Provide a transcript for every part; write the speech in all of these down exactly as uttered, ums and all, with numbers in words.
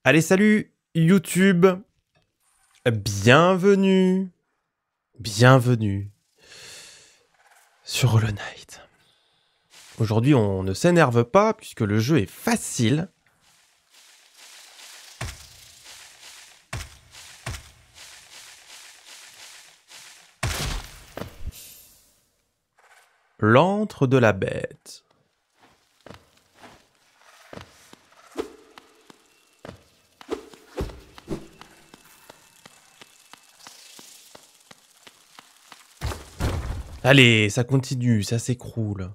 Allez, salut YouTube. Bienvenue. Bienvenue sur Hollow Knight. Aujourd'hui, on ne s'énerve pas puisque le jeu est facile. L'antre de la bête. Allez, ça continue, ça s'écroule.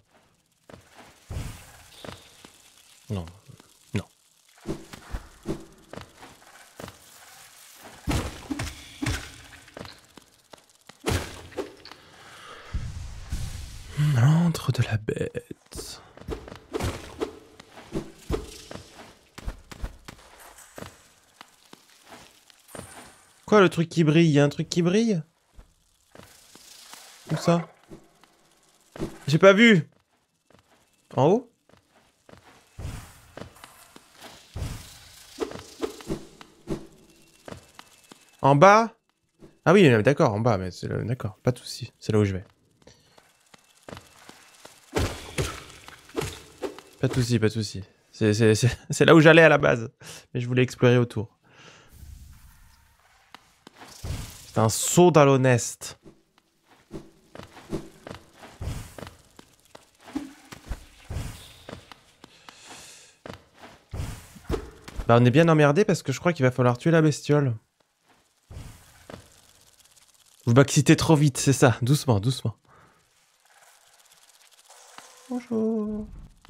Non, non. L'antre de la bête. Quoi, le truc qui brille? Il y a un truc qui brille? Où ça? J'ai pas vu. En haut? En bas? Ah oui, d'accord, en bas, mais c'est le... D'accord, pas de soucis, c'est là où je vais. Pas de soucis, pas de soucis. C'est là où j'allais à la base, mais je voulais explorer autour. C'est un saut dans l'eau nest. Bah on est bien emmerdé parce que je crois qu'il va falloir tuer la bestiole. Vous m'excitez trop vite, c'est ça. Doucement, doucement. Bonjour.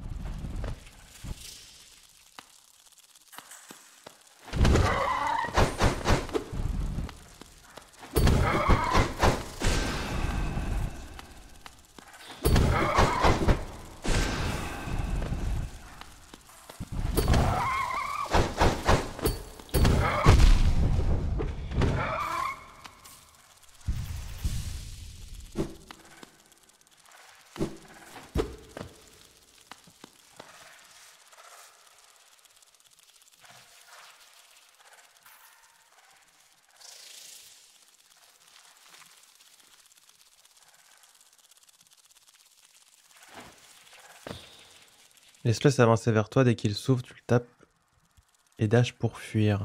Laisse-le s'avancer vers toi, dès qu'il s'ouvre, tu le tapes et dash pour fuir.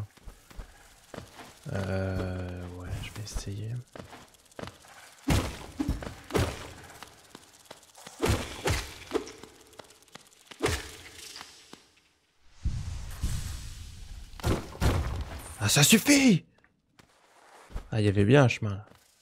Euh... Ouais, je vais essayer. Ah, ça suffit! Ah, il y avait bien un chemin, là.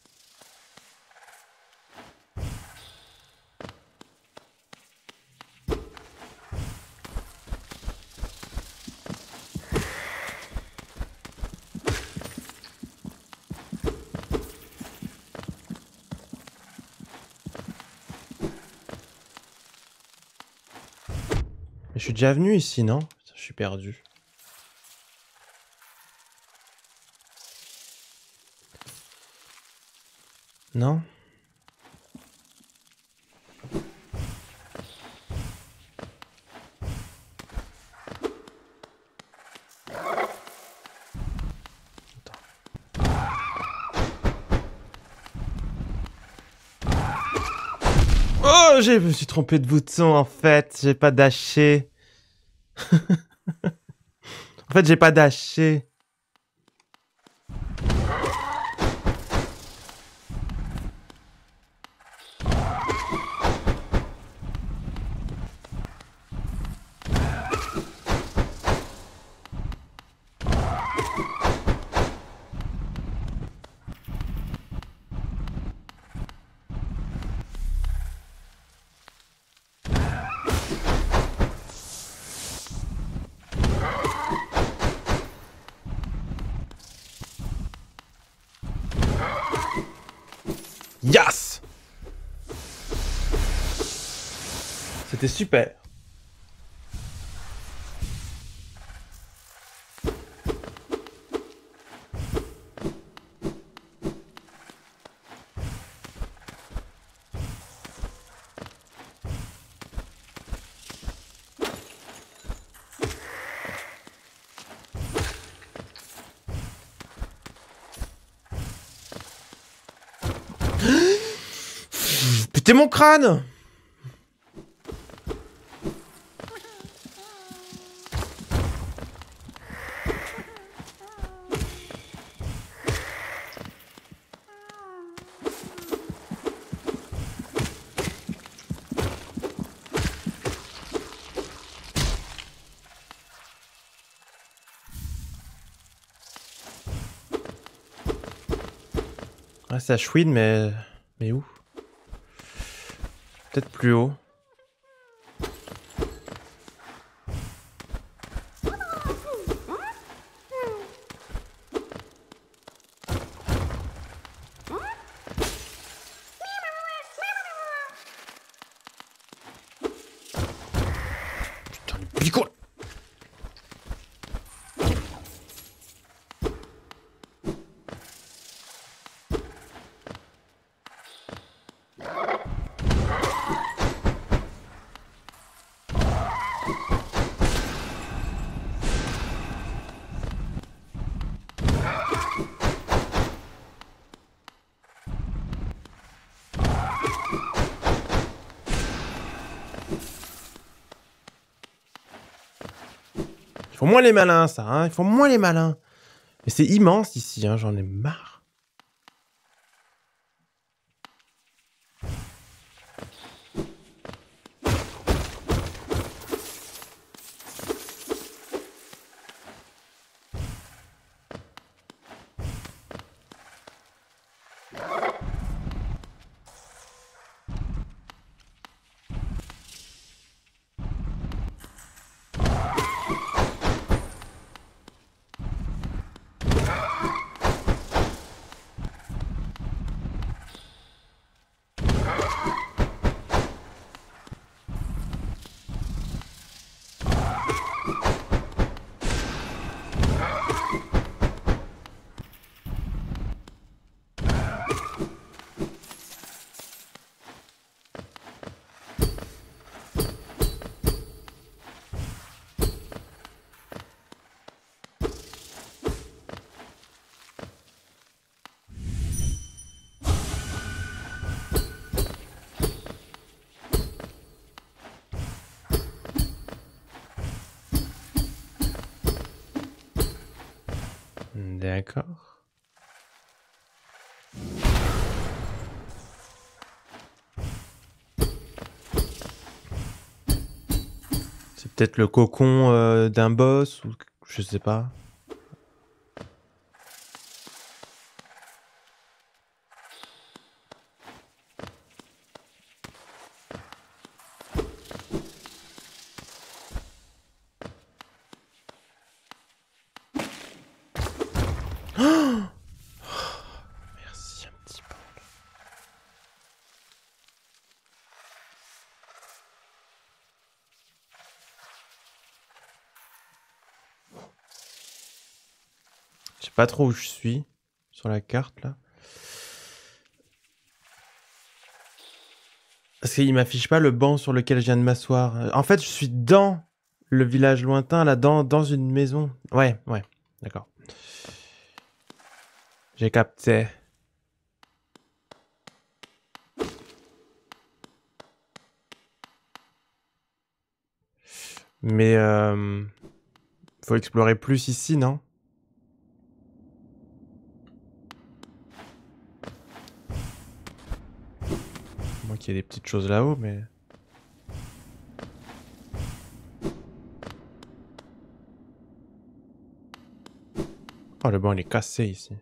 Je suis déjà venu ici, non? Je suis perdu. Non? Oh, je me suis trompé de bouton en fait, j'ai pas dashé. En fait, j'ai pas dashé. Yes! C'était super. quitter mon crâne! Ah, ça chouine, mais... Mais où? Peut-être plus haut. Putain, le picot! Ils font moins les malins, ça, hein. Ils font moins les malins. Mais c'est immense ici, hein. J'en ai marre. D'accord. C'est peut-être le cocon euh, d'un boss ou je sais pas. Merci un petit peu. Je sais pas trop où je suis sur la carte là. Parce qu'il m'affiche pas le banc sur lequel je viens de m'asseoir. En fait, je suis dans le village lointain, là, dans, dans une maison. Ouais, ouais, d'accord. J'ai capté. Mais euh, faut explorer plus ici, non? Moi qu'il y ait des petites choses là-haut, mais... Oh, le banc, il est cassé ici.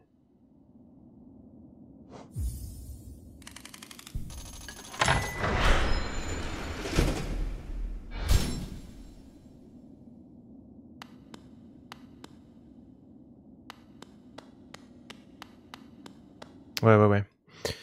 Ouais, ouais, ouais.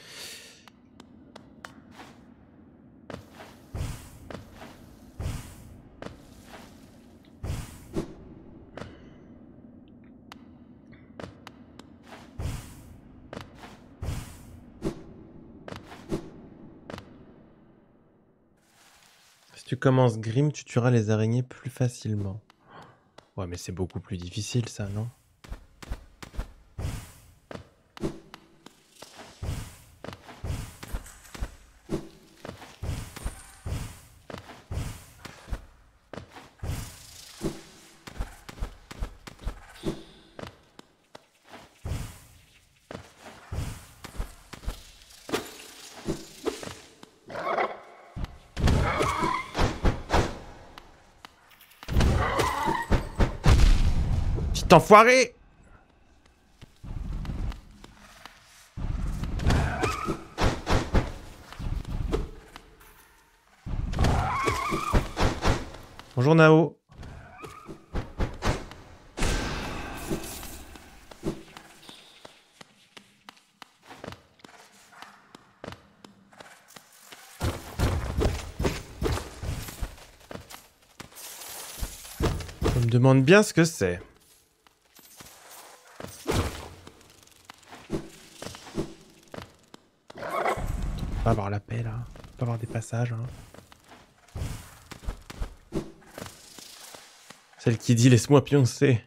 Si tu commences Grim, tu tueras les araignées plus facilement. Ouais, mais c'est beaucoup plus difficile, ça, non? Petit enfoiré! Bonjour Nao. Je me demande bien ce que c'est. Pas avoir la paix là, pas avoir des passages. Hein. Celle qui dit laisse-moi pioncer.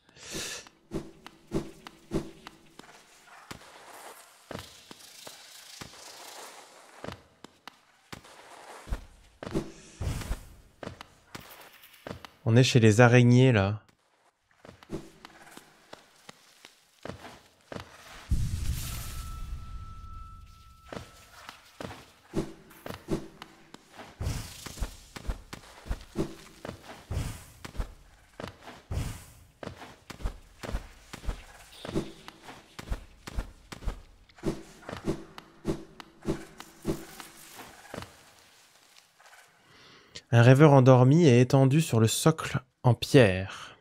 On est chez les araignées là. Un rêveur endormi est étendu sur le socle en pierre.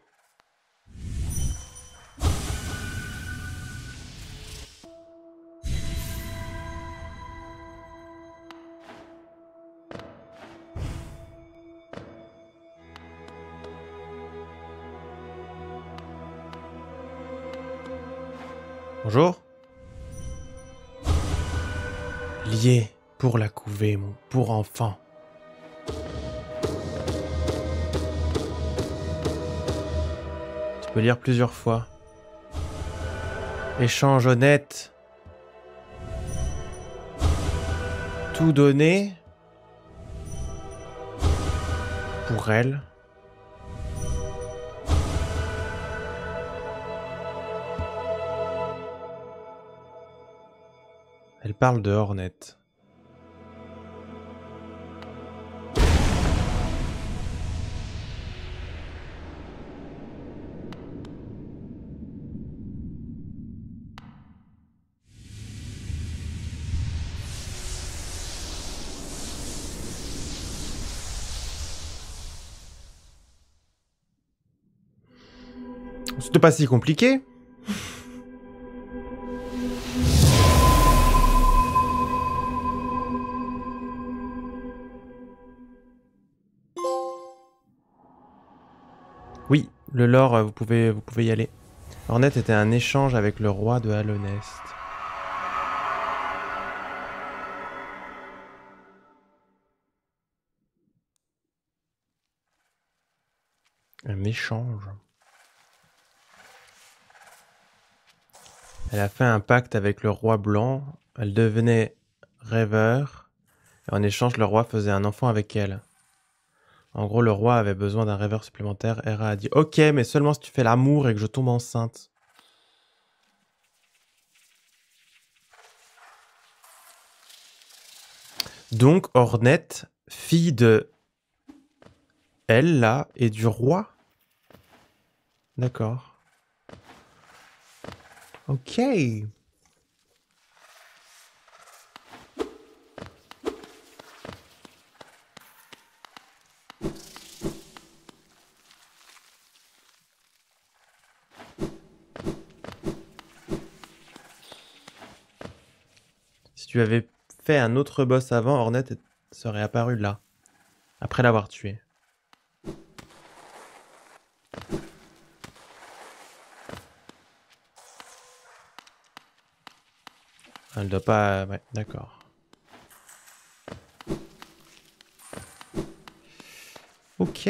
Bonjour. Lié pour la couvée, mon pour enfant. Tu peux lire plusieurs fois. Échange honnête. Tout donner. Pour elle. Elle parle de Hornet. C'était pas si compliqué. Oui, le lore, vous pouvez, vous pouvez y aller. Hornet était un échange avec le roi de Halonest. Un échange. Elle a fait un pacte avec le roi blanc. Elle devenait rêveur. Et en échange, le roi faisait un enfant avec elle. En gros, le roi avait besoin d'un rêveur supplémentaire. Hera a dit « Ok, mais seulement si tu fais l'amour et que je tombe enceinte. » Donc, Hornet, fille de elle, là, et du roi. D'accord. Ok. Si tu avais fait un autre boss avant, Hornet serait apparu là, après l'avoir tué. Elle doit pas... Ouais, d'accord. Ok.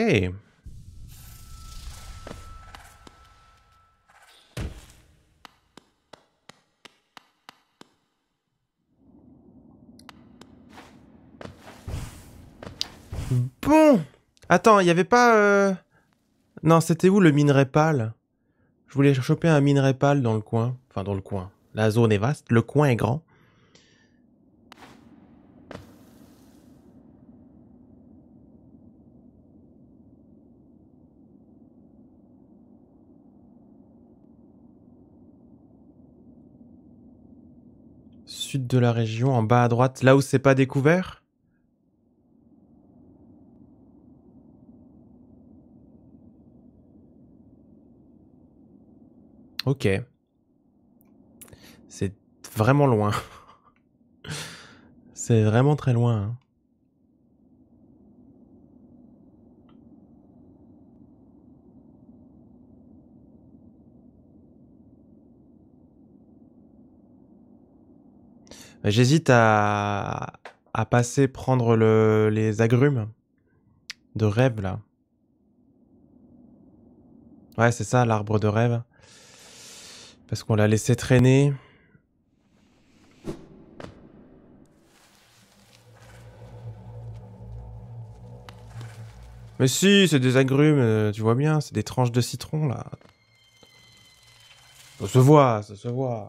Bon. Attends, il n'y avait pas... Euh... Non, c'était où le minerai pâle? Je voulais choper un minerai pâle dans le coin. Enfin, dans le coin. La zone est vaste, le coin est grand. sud de la région, en bas à droite, là où c'est pas découvert. Ok. C'est vraiment loin. C'est vraiment très loin. Hein. J'hésite à... à passer prendre le... les agrumes de rêve, là. Ouais, c'est ça, l'arbre de rêve. Parce qu'on l'a laissé traîner. Mais si, c'est des agrumes, euh, tu vois bien, c'est des tranches de citron, là. Ça se voit, ça se voit.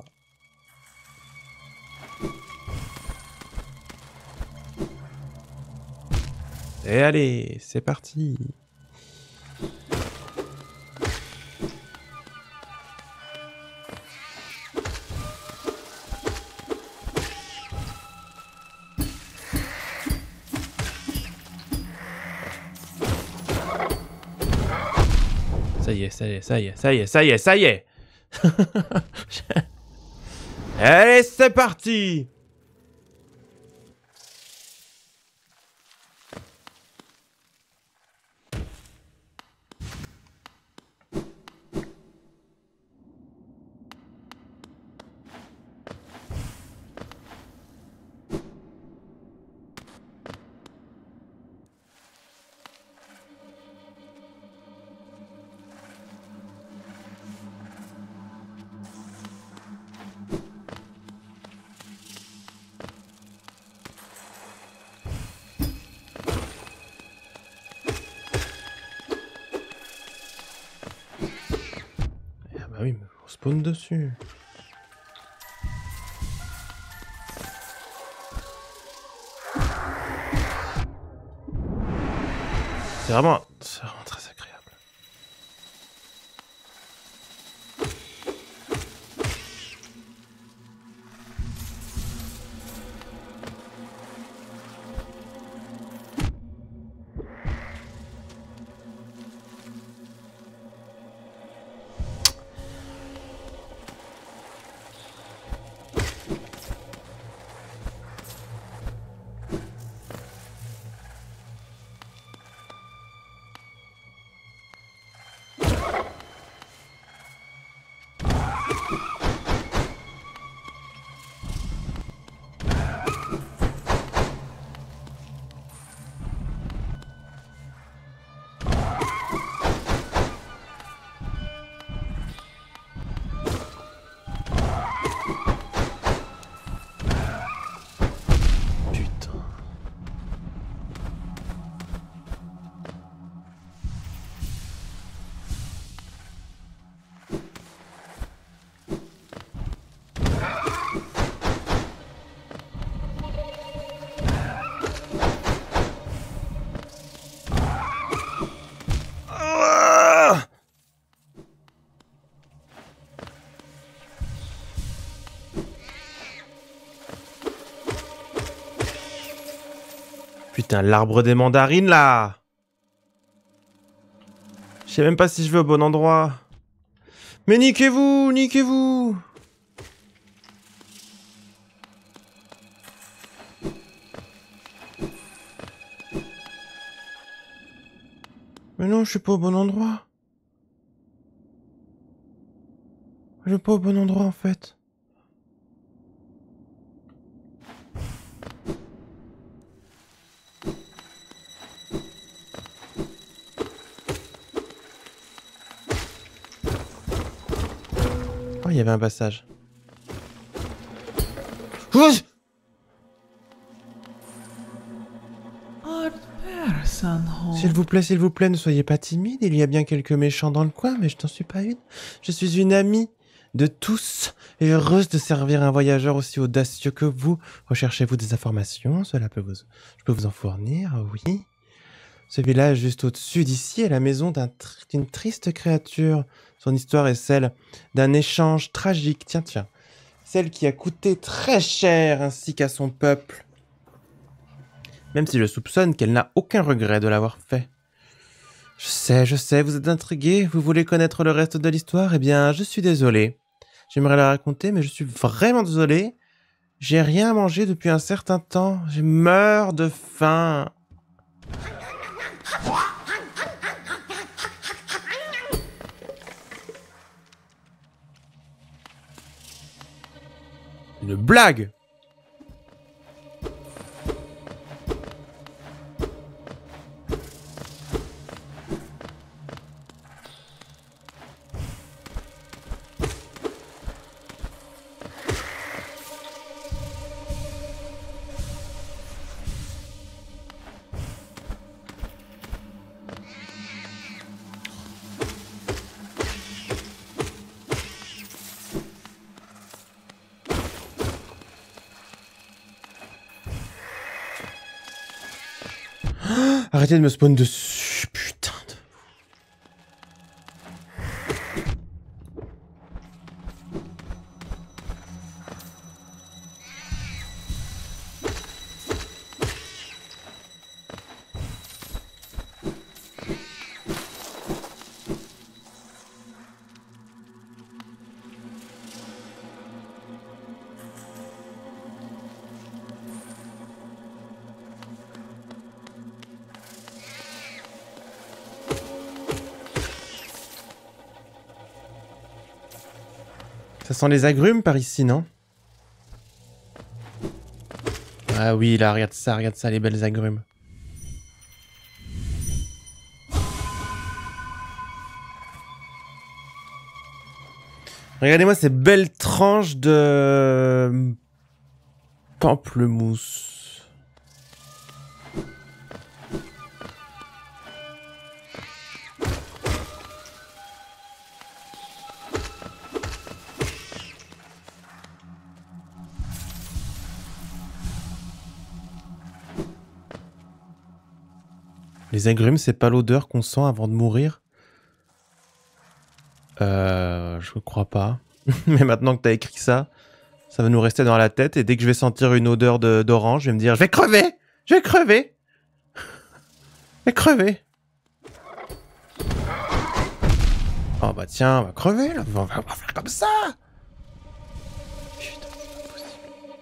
Et allez, c'est parti. Ça y est, ça y est, ça y est, ça y est, ça y est, ça y est. Allez, c'est parti. Ah oui, mais on spawn dessus. C'est vraiment... C'est vraiment très agréable. Putain, l'arbre des mandarines, là. Je sais même pas si je vais au bon endroit. Mais niquez-vous, niquez-vous. Mais non, je suis pas au bon endroit. Je suis pas au bon endroit, en fait. Oh, il y avait un passage. S'il vous plaît, s'il vous plaît, ne soyez pas timide. Il y a bien quelques méchants dans le coin, mais je n'en suis pas une. Je suis une amie de tous et heureuse de servir un voyageur aussi audacieux que vous. Recherchez-vous des informations? Cela peut vous... Je peux vous en fournir, oui. Ce village juste au-dessus d'ici est la maison d'un tr... d'une triste créature. Son histoire est celle d'un échange tragique. Tiens, tiens. Celle qui a coûté très cher ainsi qu'à son peuple. Même si je soupçonne qu'elle n'a aucun regret de l'avoir fait. Je sais, je sais, vous êtes intrigué, vous voulez connaître le reste de l'histoire? Eh bien, je suis désolé. J'aimerais la raconter, mais je suis vraiment désolé. J'ai rien mangé depuis un certain temps. Je meurs de faim. Une blague! Arrêtez de me spawn dessus, putain de... Ça sent les agrumes par ici, non? Ah oui, là, regarde ça, regarde ça, les belles agrumes. Regardez-moi ces belles tranches de... pamplemousse. Les agrumes, c'est pas l'odeur qu'on sent avant de mourir? Euh... Je crois pas. Mais maintenant que t'as écrit ça, ça va nous rester dans la tête. Et dès que je vais sentir une odeur d'orange, je vais me dire « Je vais crever! Je vais crever! Je vais crever !» Oh bah tiens, on va crever là. On va, on va faire comme ça! Putain, c'est pas possible.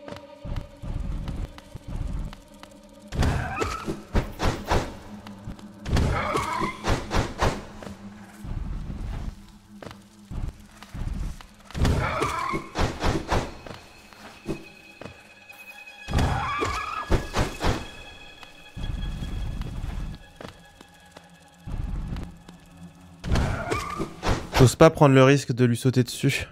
J'ose pas prendre le risque de lui sauter dessus.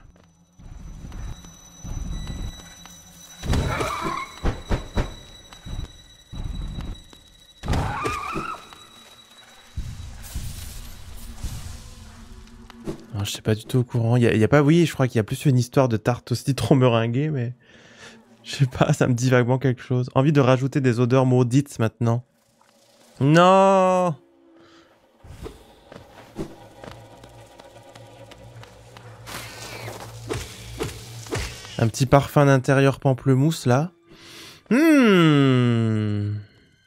Alors, je sais pas du tout au courant. Il y, y a pas, oui, je crois qu'il y a plus une histoire de tarte au citron meringuée, mais je sais pas, ça me dit vaguement quelque chose. Envie de rajouter des odeurs maudites maintenant. Non! Un petit parfum d'intérieur pamplemousse, là. Hmm.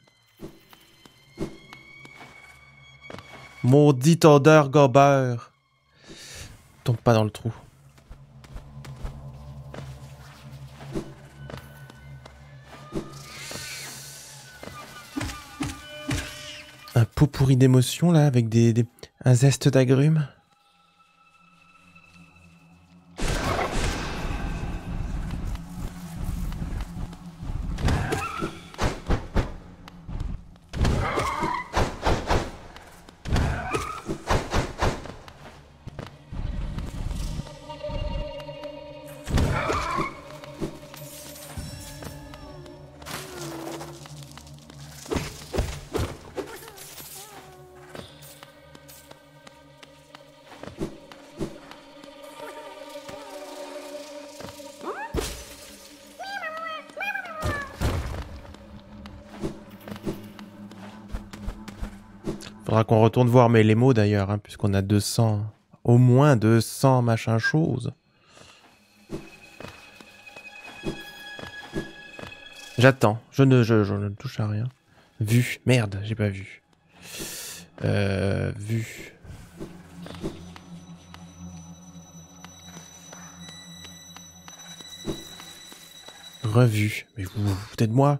Maudite odeur gobeur. Tombe pas dans le trou. Un pot pourri d'émotions, là, avec des, des, un zeste d'agrumes. Faudra qu'on retourne voir mais les mots d'ailleurs, hein, puisqu'on a deux cents, au moins deux cents machin chose. J'attends. Je ne, je, je ne touche à rien. Vu. Merde, j'ai pas vu. Euh, vu. Revu. Mais vous vous foutez de moi?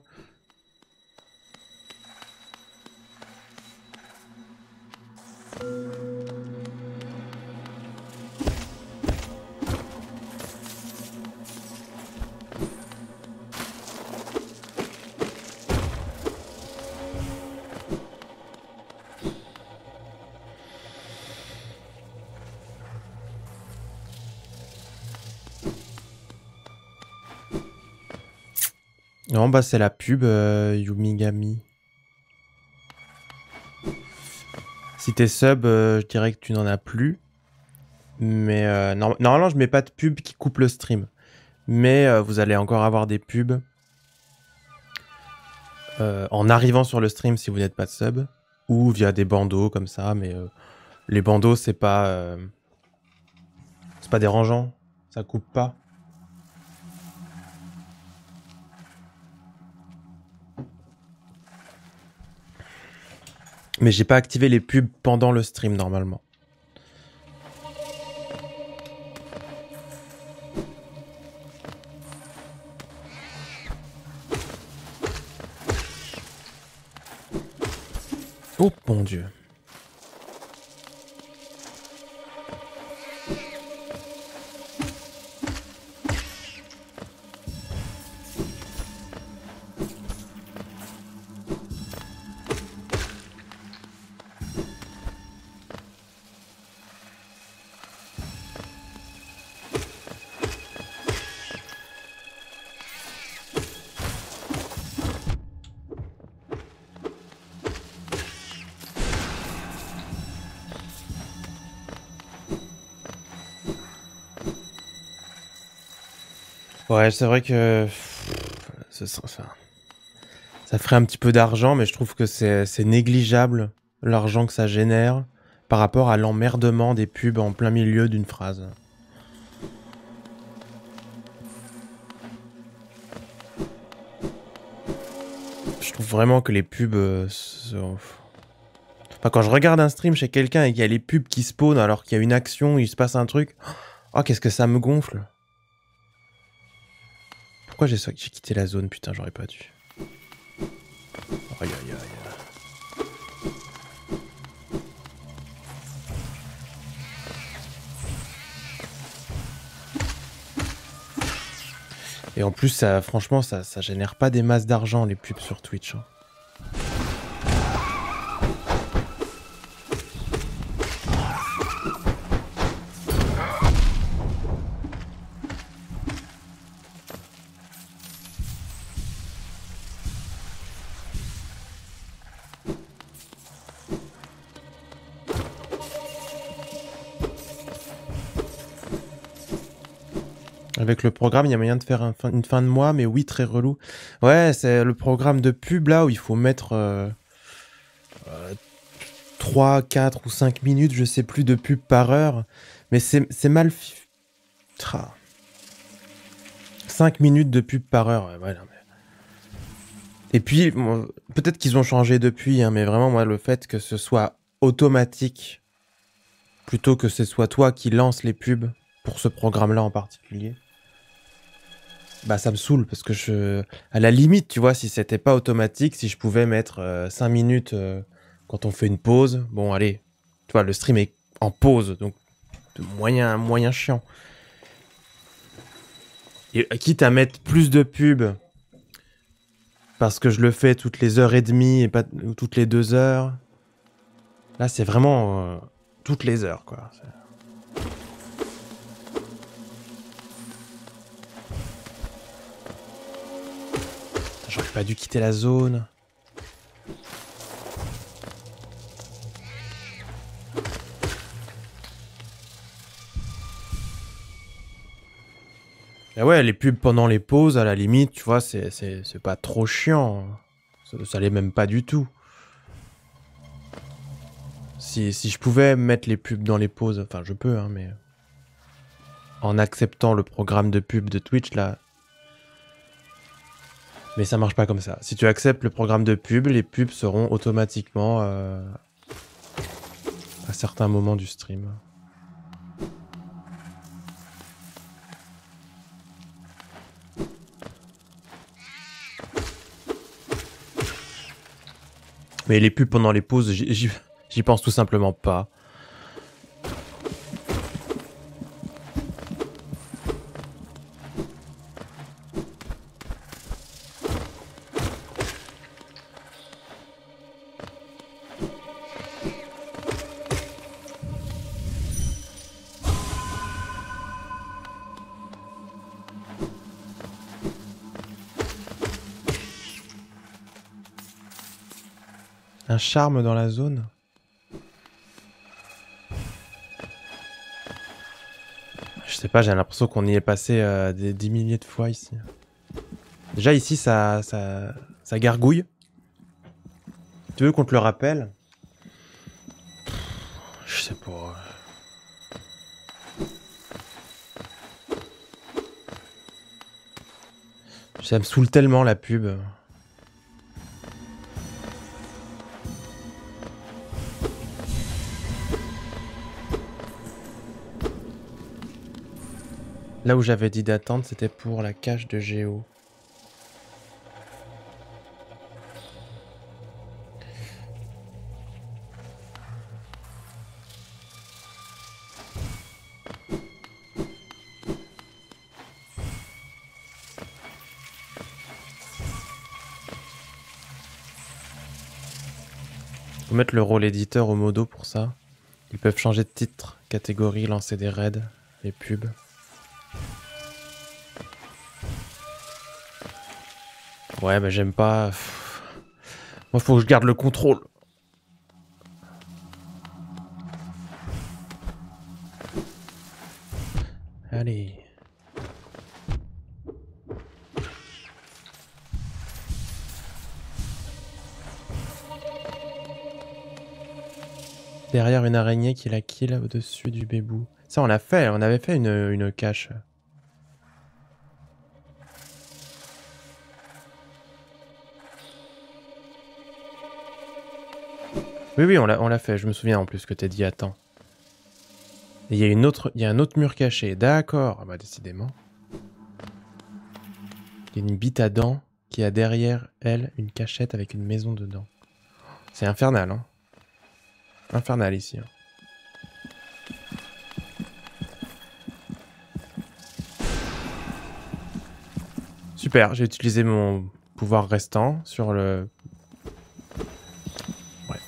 Non, bah c'est la pub euh, Yumigami. Si t'es sub, euh, je dirais que tu n'en as plus. Mais euh, non, normalement, je mets pas de pub qui coupe le stream. Mais euh, vous allez encore avoir des pubs euh, en arrivant sur le stream si vous n'êtes pas de sub. Ou via des bandeaux comme ça. Mais euh, les bandeaux, c'est pas... Euh, c'est pas dérangeant. Ça coupe pas. Mais j'ai pas activé les pubs pendant le stream normalement. Oh mon dieu. Ouais, c'est vrai que... Ça, enfin, ça ferait un petit peu d'argent, mais je trouve que c'est négligeable l'argent que ça génère par rapport à l'emmerdement des pubs en plein milieu d'une phrase. Je trouve vraiment que les pubs... Euh, sont... Enfin, quand je regarde un stream chez quelqu'un et qu'il y a les pubs qui spawnent alors qu'il y a une action, il se passe un truc... Oh, qu'est-ce que ça me gonfle. Pourquoi j'ai quitté la zone? Putain, j'aurais pas dû. Aïe, aïe, aïe. Et en plus, ça, franchement, ça, ça génère pas des masses d'argent, les pubs sur Twitch. Hein. Avec le programme, il y a moyen de faire un fin, une fin de mois, mais oui, très relou. Ouais, c'est le programme de pub, là, où il faut mettre euh, euh, trois, quatre ou cinq minutes, je sais plus, de pub par heure. Mais c'est mal... Tra. cinq minutes de pub par heure, ouais, non, mais... Et puis, bon, peut-être qu'ils ont changé depuis, hein, mais vraiment, moi, le fait que ce soit automatique, plutôt que ce soit toi qui lance les pubs, pour ce programme-là en particulier... Bah ça me saoule parce que je... À la limite, tu vois, si c'était pas automatique, si je pouvais mettre euh, cinq minutes euh, quand on fait une pause, bon allez, tu vois, le stream est en pause, donc moyen, moyen chiant. Et quitte à mettre plus de pubs, parce que je le fais toutes les heures et demie et pas ou toutes les deux heures, là c'est vraiment euh, toutes les heures, quoi. J'aurais pas dû quitter la zone. Ah ouais, les pubs pendant les pauses, à la limite, tu vois, c'est pas trop chiant. Ça, ça l'est même pas du tout. Si, si je pouvais mettre les pubs dans les pauses, enfin je peux, hein, mais... En acceptant le programme de pub de Twitch, là... Mais ça marche pas comme ça. Si tu acceptes le programme de pub, les pubs seront automatiquement euh, à certains moments du stream. Mais les pubs pendant les pauses, j'y pense tout simplement pas. Un charme dans la zone? Je sais pas, j'ai l'impression qu'on y est passé euh, des, des milliers de fois ici. Déjà ici, ça, ça, ça gargouille. Tu veux qu'on te le rappelle? Je sais pas. Ça me saoule tellement la pub. Là où j'avais dit d'attendre, c'était pour la cache de Géo. Faut mettre le rôle éditeur au modo pour ça. Ils peuvent changer de titre, catégorie, lancer des raids, les pubs. Ouais, mais j'aime pas. Moi, faut que je garde le contrôle. Allez. Derrière une araignée qui la kill au-dessus du bébou. Ça, on l'a fait. On avait fait une, une cache. Oui, oui, on l'a fait. Je me souviens en plus que t'as dit attends. Et il y a une autre, il y a un autre mur caché. D'accord. Ah bah décidément. Il y a une bite à dents qui a derrière elle une cachette avec une maison dedans. C'est infernal, hein. Infernal ici. Hein. Super, j'ai utilisé mon pouvoir restant sur le... Ouais.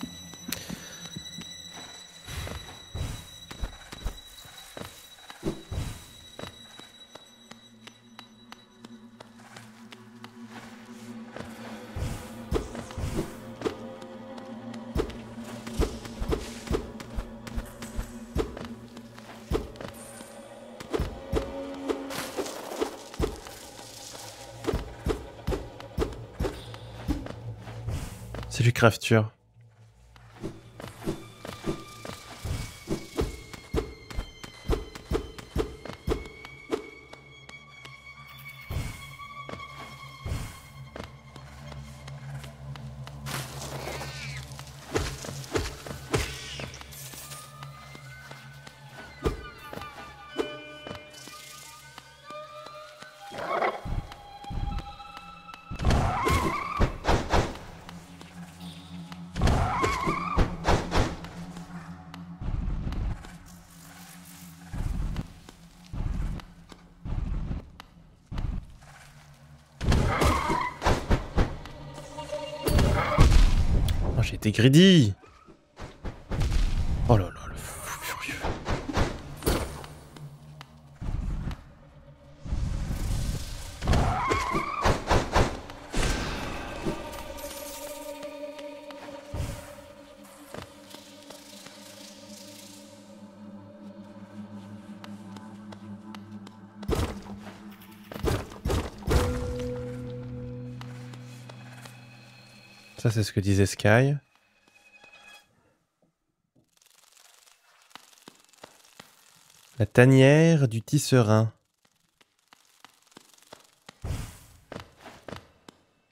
Salut Crafture. J'ai été greedy. Oh là là, le fou furieux. Ça, c'est ce que disait Sky. La tanière du tisserin.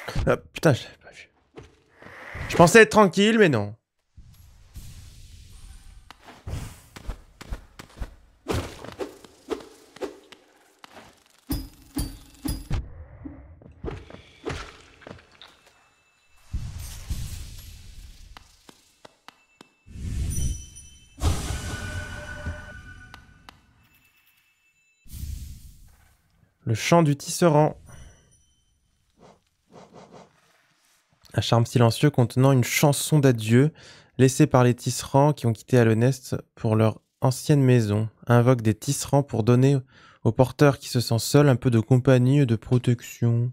Ah, putain, je l'avais pas vu. Je pensais être tranquille, mais non. Le chant du tisserand. Un charme silencieux contenant une chanson d'adieu laissée par les tisserands qui ont quitté Alonest pour leur ancienne maison. Invoque des tisserands pour donner au porteur qui se sent seul un peu de compagnie et de protection.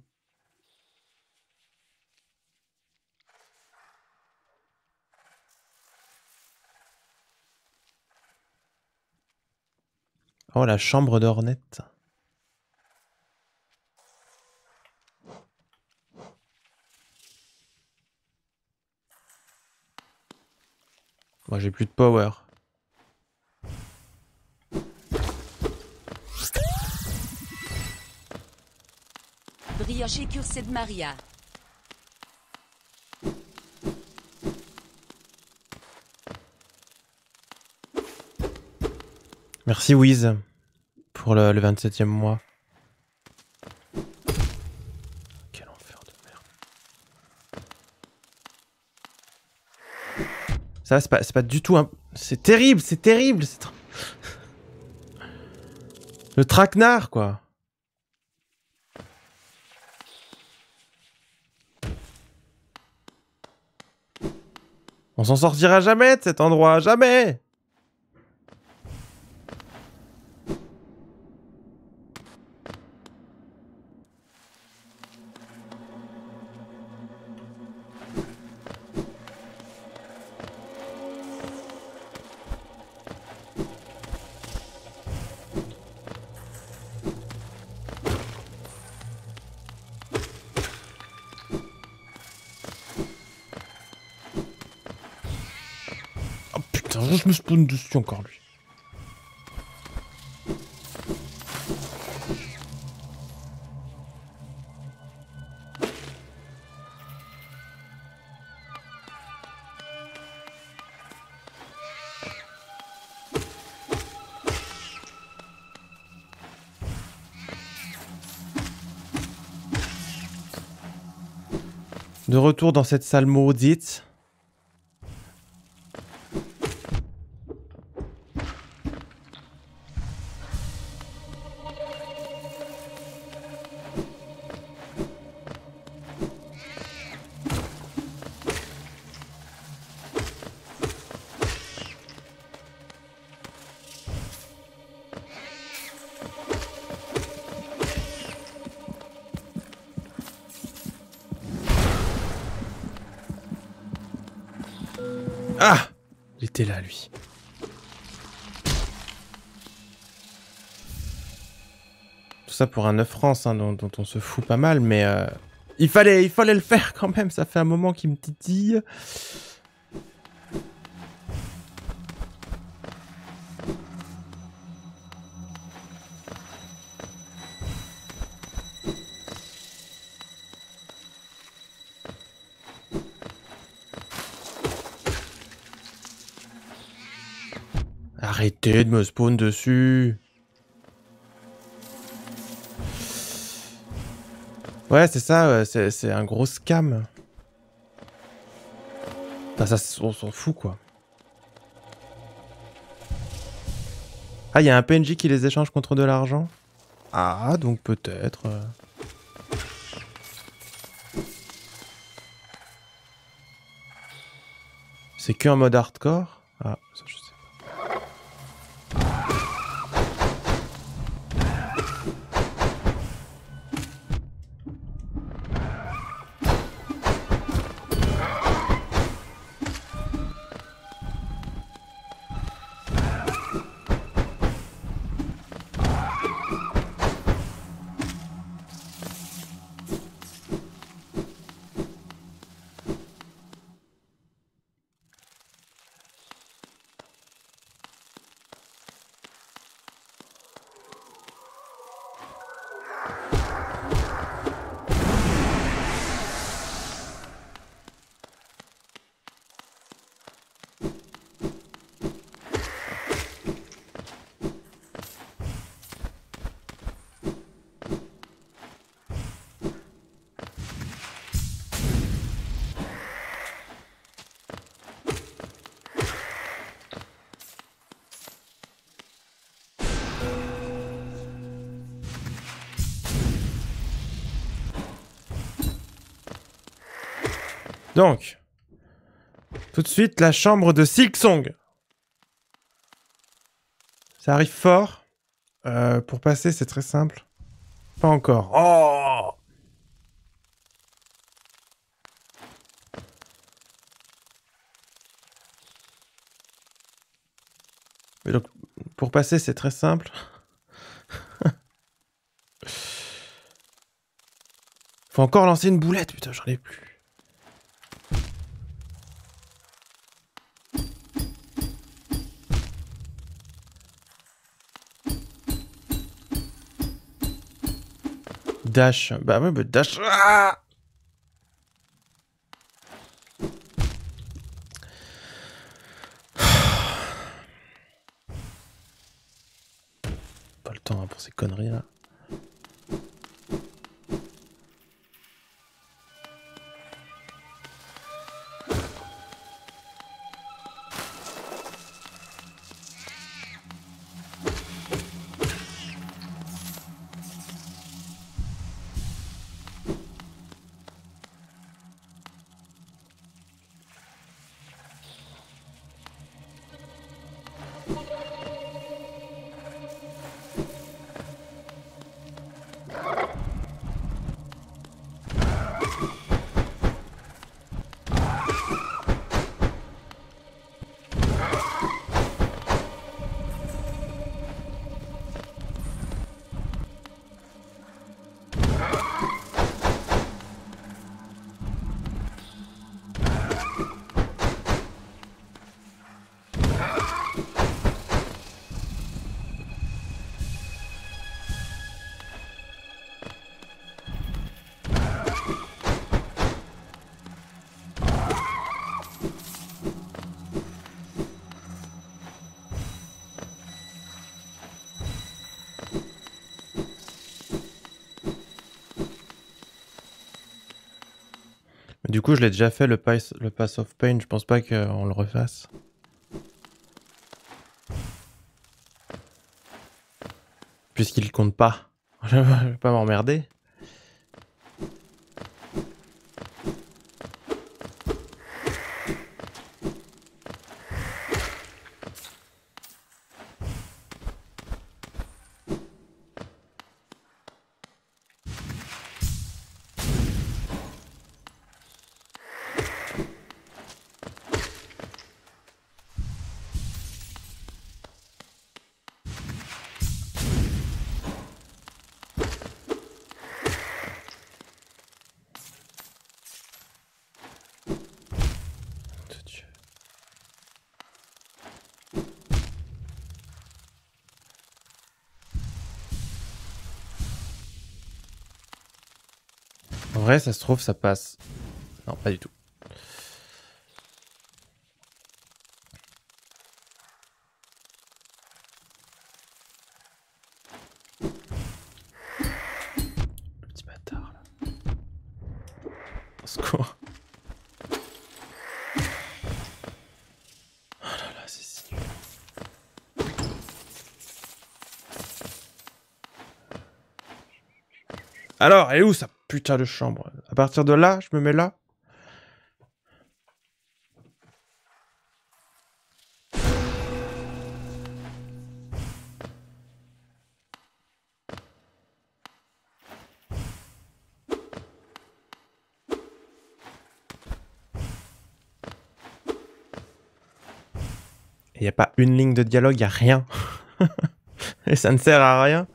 Oh, la chambre d'Ornette. Moi, j'ai plus de power. Brioche écurcée de Maria. Merci Wiz pour le, le vingt-septième mois. Quel enfer de merde. Ça, c'est pas, c'est pas du tout un... C'est terrible, c'est terrible. Tra... Le traquenard, quoi. On s'en sortira jamais de cet endroit, jamais. Oh putain, je me spawn dessus encore lui. De retour dans cette salle maudite. Ah! Il était là, lui. Tout ça pour un neuf francs, hein, dont, dont on se fout pas mal, mais... Euh, il fallait, il fallait le faire quand même, ça fait un moment qu'il me titille. Arrêtez de me spawn dessus. Ouais, c'est ça, ouais, c'est un gros scam. Enfin, ça, on s'en fout, quoi. Ah, il y a un P N J qui les échange contre de l'argent? Ah, donc peut-être... Euh... C'est qu'un mode hardcore? Ah, ça je sais. Donc, tout de suite, la chambre de Silksong. Ça arrive fort. Euh, pour passer, c'est très simple. Pas encore. Oh! Mais donc, pour passer, c'est très simple. Faut encore lancer une boulette, putain, j'en ai plus. Dash. Bah ouais, bah dash. Ah, pas le temps hein, pour ces conneries là. Du coup, je l'ai déjà fait le pass, le pass of pain. Je pense pas qu'on le refasse. Puisqu'il compte pas. Je vais pas m'emmerder. En vrai, ça se trouve, ça passe. Non, pas du tout. Le petit bâtard, là. Au secours. Oh là là, c'est si nul. Alors, elle est où sa putain de chambre? À partir de là, je me mets là? Il n'y a pas une ligne de dialogue, il n'y a rien. Et ça ne sert à rien.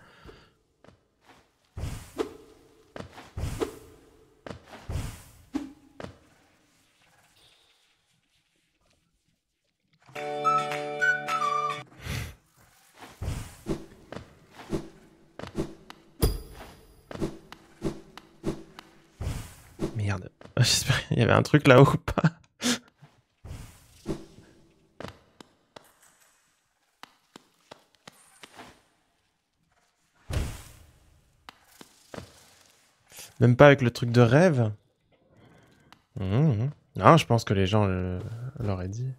Merde. J'espère qu'il y avait un truc là-haut ou pas. Même pas avec le truc de rêve. Mmh. Non, je pense que les gens l'auraient dit.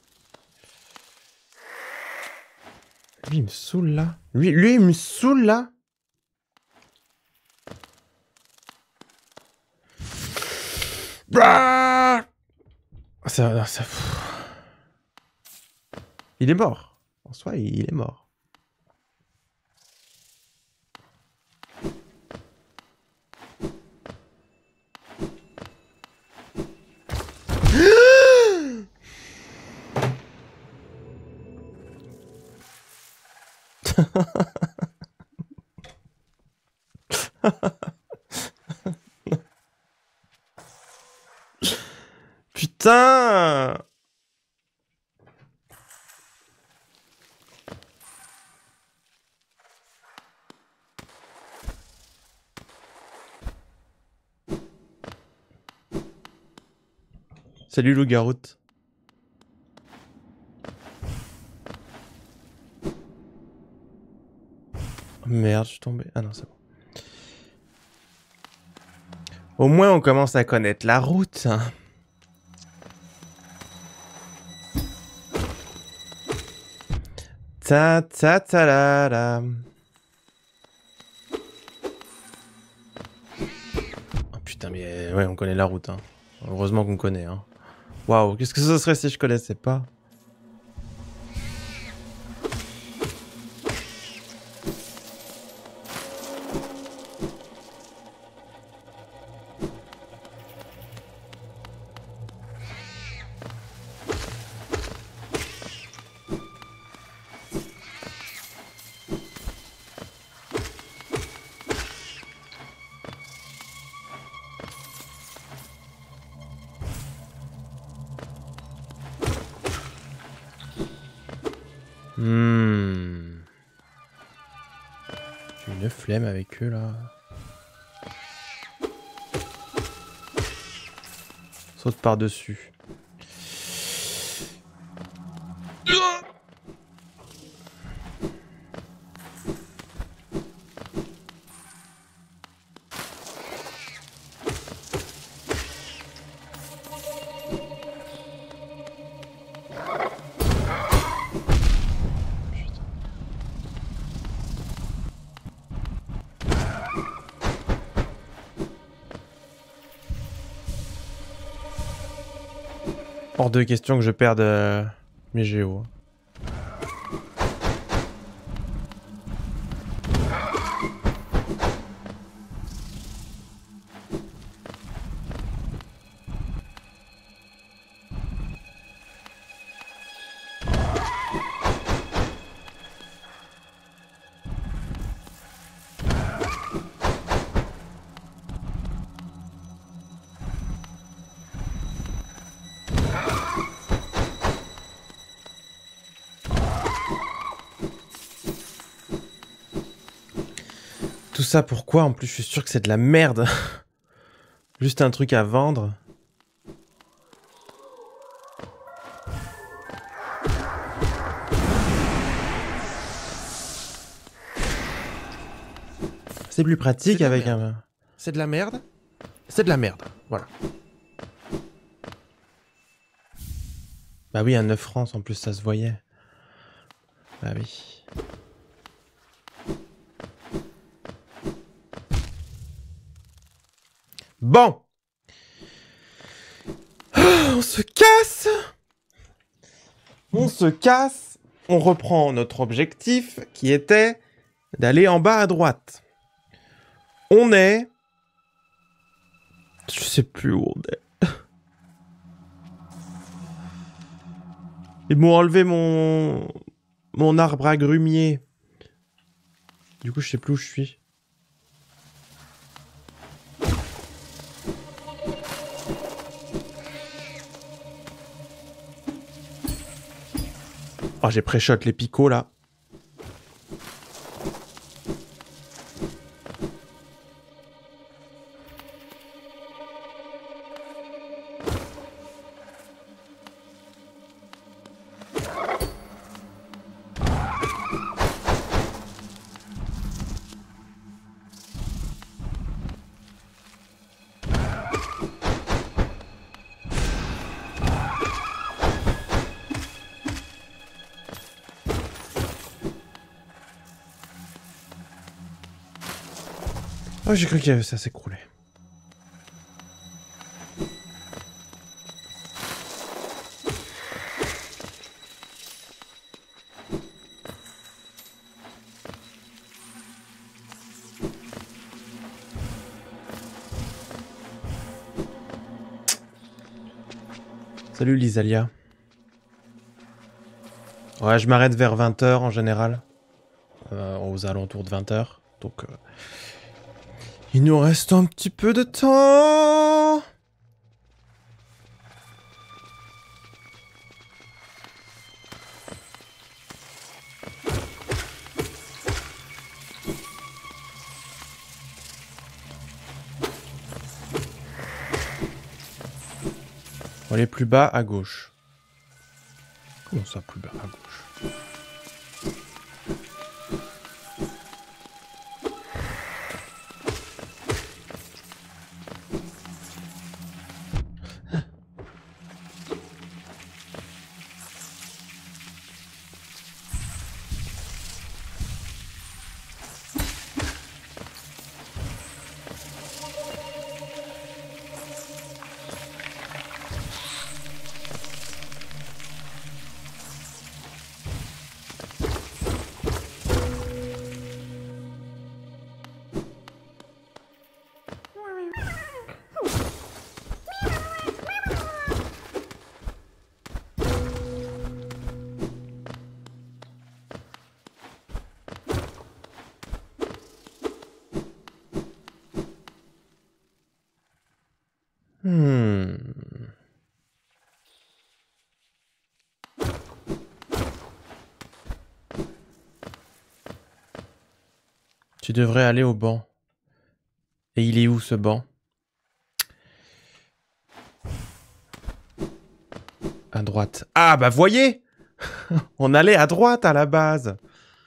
Lui, il me saoule là. Lui, lui il me saoule là. Bah ça, non, ça... Il est mort. En soi, il est mort. Putain! Salut loup-garou. Merde, je suis tombé. Ah non, c'est bon. Au moins, on commence à connaître la route. Ta ta ta la la. Oh putain, mais ouais, on connaît la route. Hein. Heureusement qu'on connaît. Hein. Waouh, qu'est-ce que ce serait si je connaissais pas? Hmm. J'ai une flemme avec eux là. Saute par-dessus. Hors de question que je perde euh, mes géos. Tout ça pourquoi? En plus, je suis sûr que c'est de la merde. Juste un truc à vendre. C'est plus pratique avec un... C'est de la merde. C'est de la merde. Voilà. Bah oui, un neuf francs, en plus, ça se voyait. Bah oui. Bon. On se casse. On se casse. On reprend notre objectif qui était d'aller en bas à droite. On est... Je sais plus où on est. Ils m'ont enlevé mon... mon arbre agrumier. Du coup, je sais plus où je suis. Oh, j'ai pré-shot les picots, là. Oh, j'ai cru que ça s'écroulait. Salut Lisalia. Ouais, je m'arrête vers vingt heures en général. Euh, aux alentours de vingt heures. Donc, euh, il nous reste un petit peu de temps. On va aller plus bas à gauche. Comment ça, plus bas à gauche? Hmm. Tu devrais aller au banc. Et il est où ce banc? À droite. Ah bah voyez, on allait à droite à la base.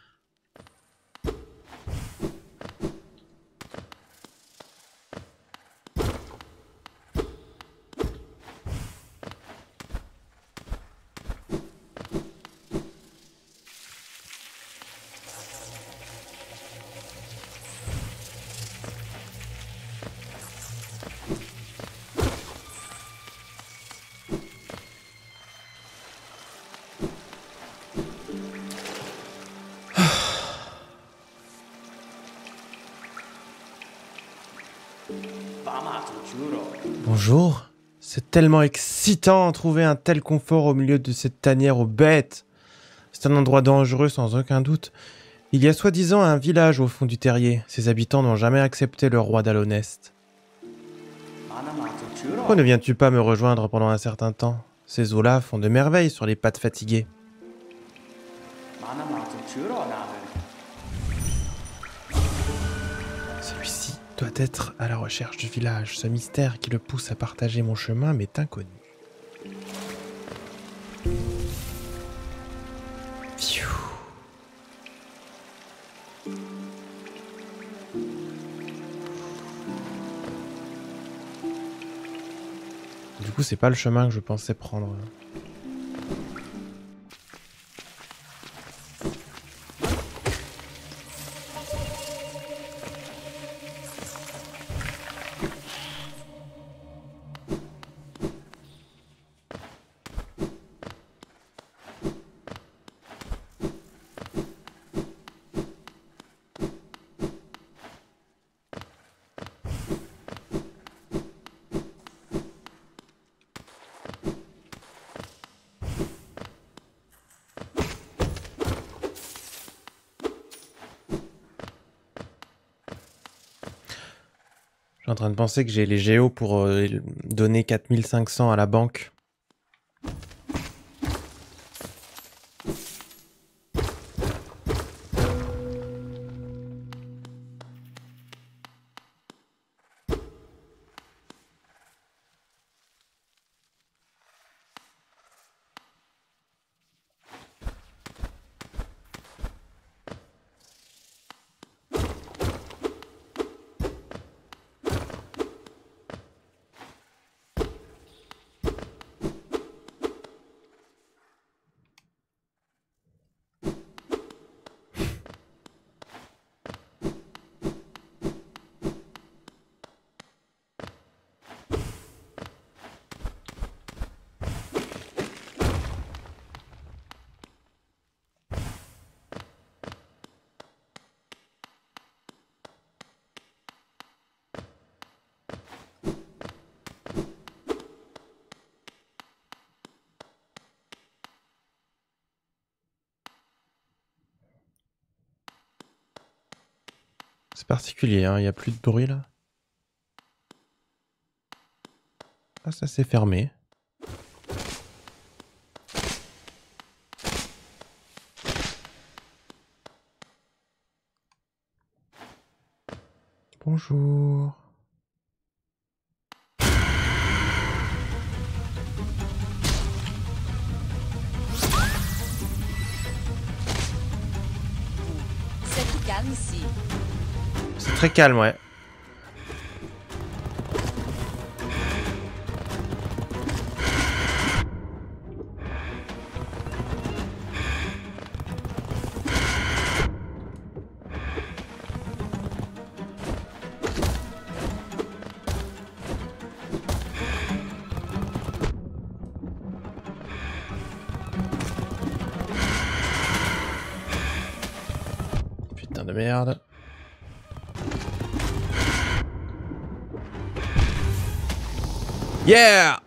Bonjour. C'est tellement excitant de trouver un tel confort au milieu de cette tanière aux bêtes. C'est un endroit dangereux sans aucun doute. Il y a soi-disant un village au fond du terrier. Ses habitants n'ont jamais accepté le roi d'Alonest. Pourquoi ne viens-tu pas me rejoindre pendant un certain temps? Ces eaux-là font de merveilles sur les pattes fatiguées. Celui-ci doit être à la recherche du village. Ce mystère qui le pousse à partager mon chemin m'est inconnu. Pfiou. Du coup, c'est pas le chemin que je pensais prendre. Je suis en train de penser que j'ai les géos pour euh, donner quatre mille cinq cents à la banque. C'est particulier, hein, il n'y a plus de bruit là. Ah, ça s'est fermé. Bonjour. C'est tout calme ici. C'est très calme, ouais. Putain de merde. Yeah!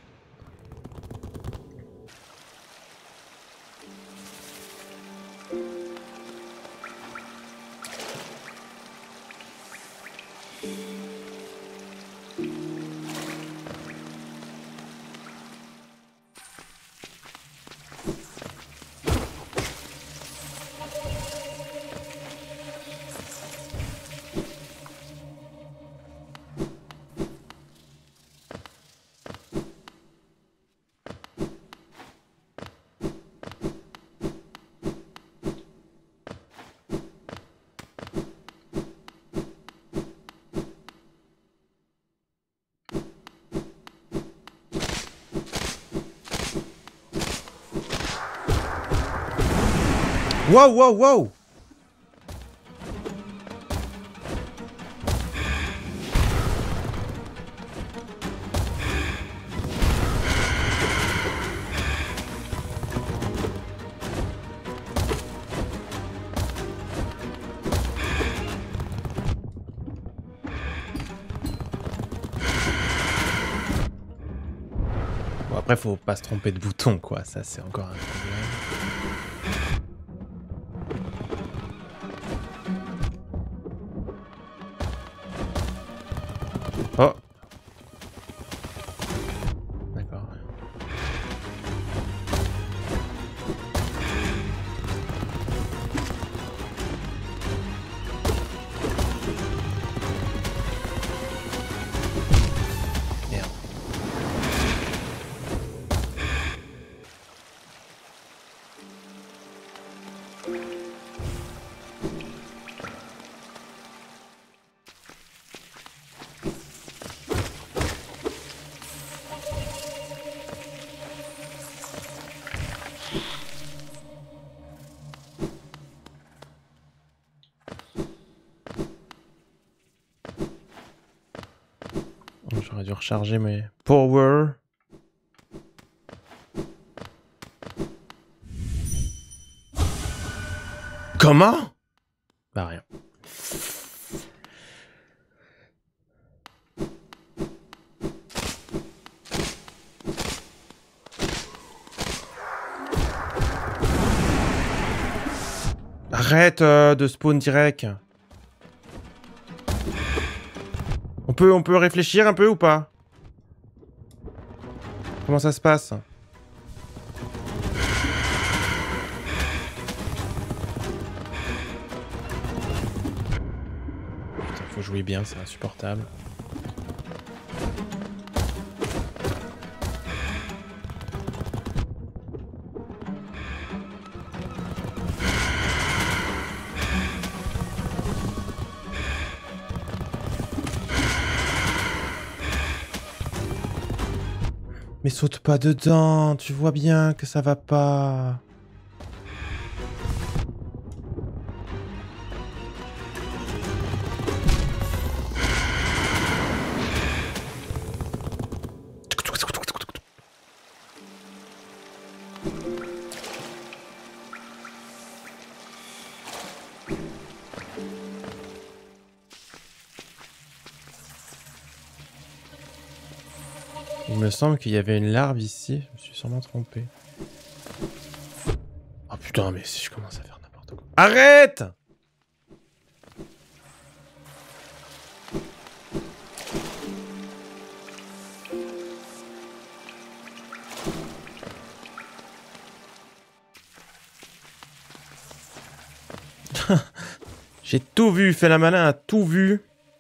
Wow, wow, wow! Bon, après, faut pas se tromper de bouton, quoi. Ça, c'est encore un problème. Oh! D'accord. Merde. J'aurais dû recharger mes power. Comment? Bah rien. Arrête euh, de spawn direct. On peut, on peut réfléchir un peu ou pas? Comment ça se passe? Putain, faut jouer bien, c'est insupportable. Mais saute pas dedans, tu vois bien que ça va pas. Il me semble qu'il y avait une larve ici. Je me suis sûrement trompé. Oh putain, mais si je commence à faire n'importe quoi. Arrête! J'ai tout vu, fait la malin a tout vu.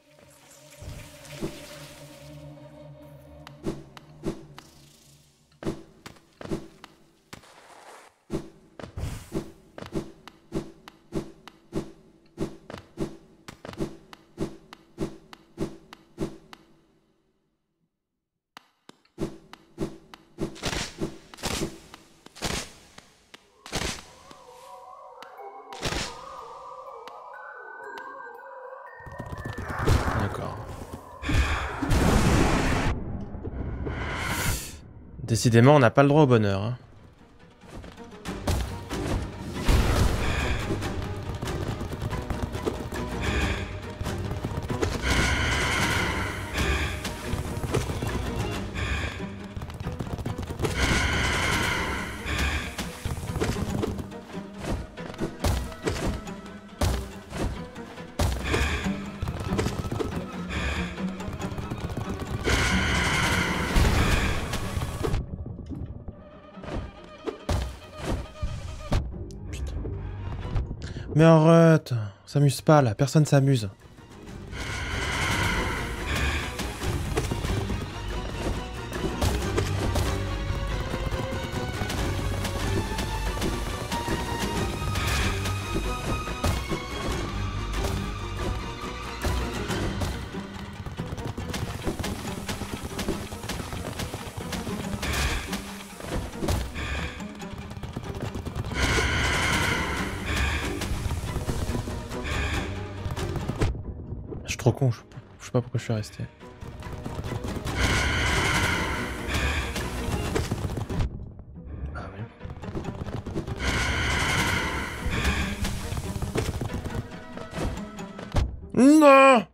Décidément, on n'a pas le droit au bonheur. Hein. Mais arrête, on s'amuse pas là, personne s'amuse. Je suis trop con, je, je sais pas pourquoi je suis resté. Ah oui. Non!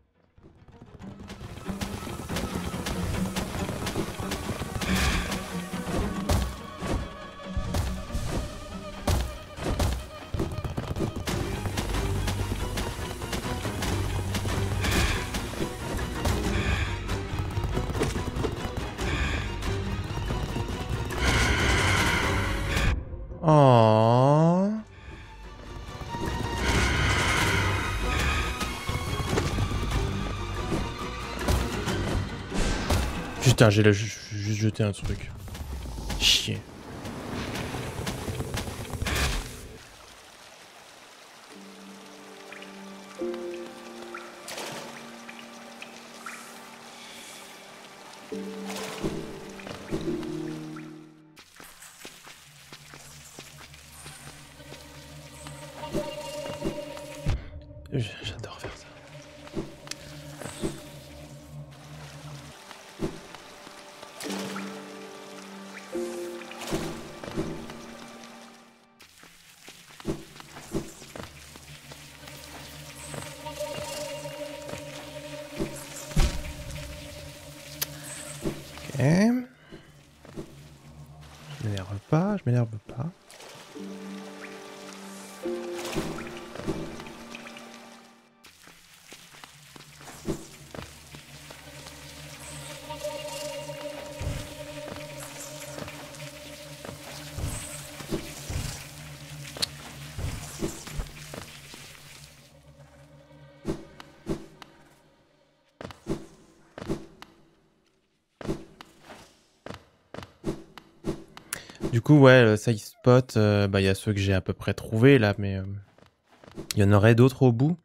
Oh. Putain, j'ai juste jeté un truc. Chier. J'adore faire ça. Ok. Je m'énerve pas, je m'énerve pas. Du coup, ouais, le safe spot, euh, bah, y a ceux que j'ai à peu près trouvés là, mais il euh, y en aurait d'autres au bout.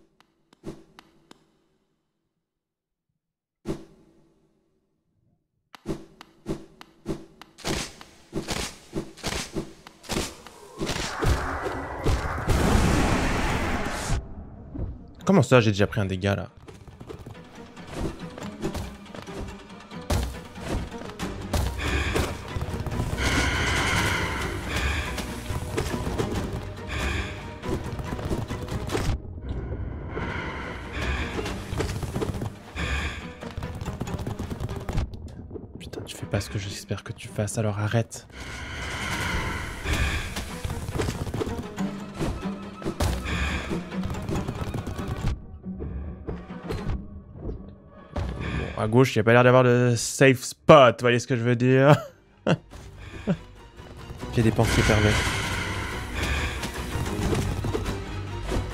Comment ça, j'ai déjà pris un dégât là? Putain, tu fais pas ce que j'espère que tu fasses, alors arrête. À gauche, il n'y a pas l'air d'avoir de safe spot, vous voyez ce que je veux dire? J'ai des pensées perverses.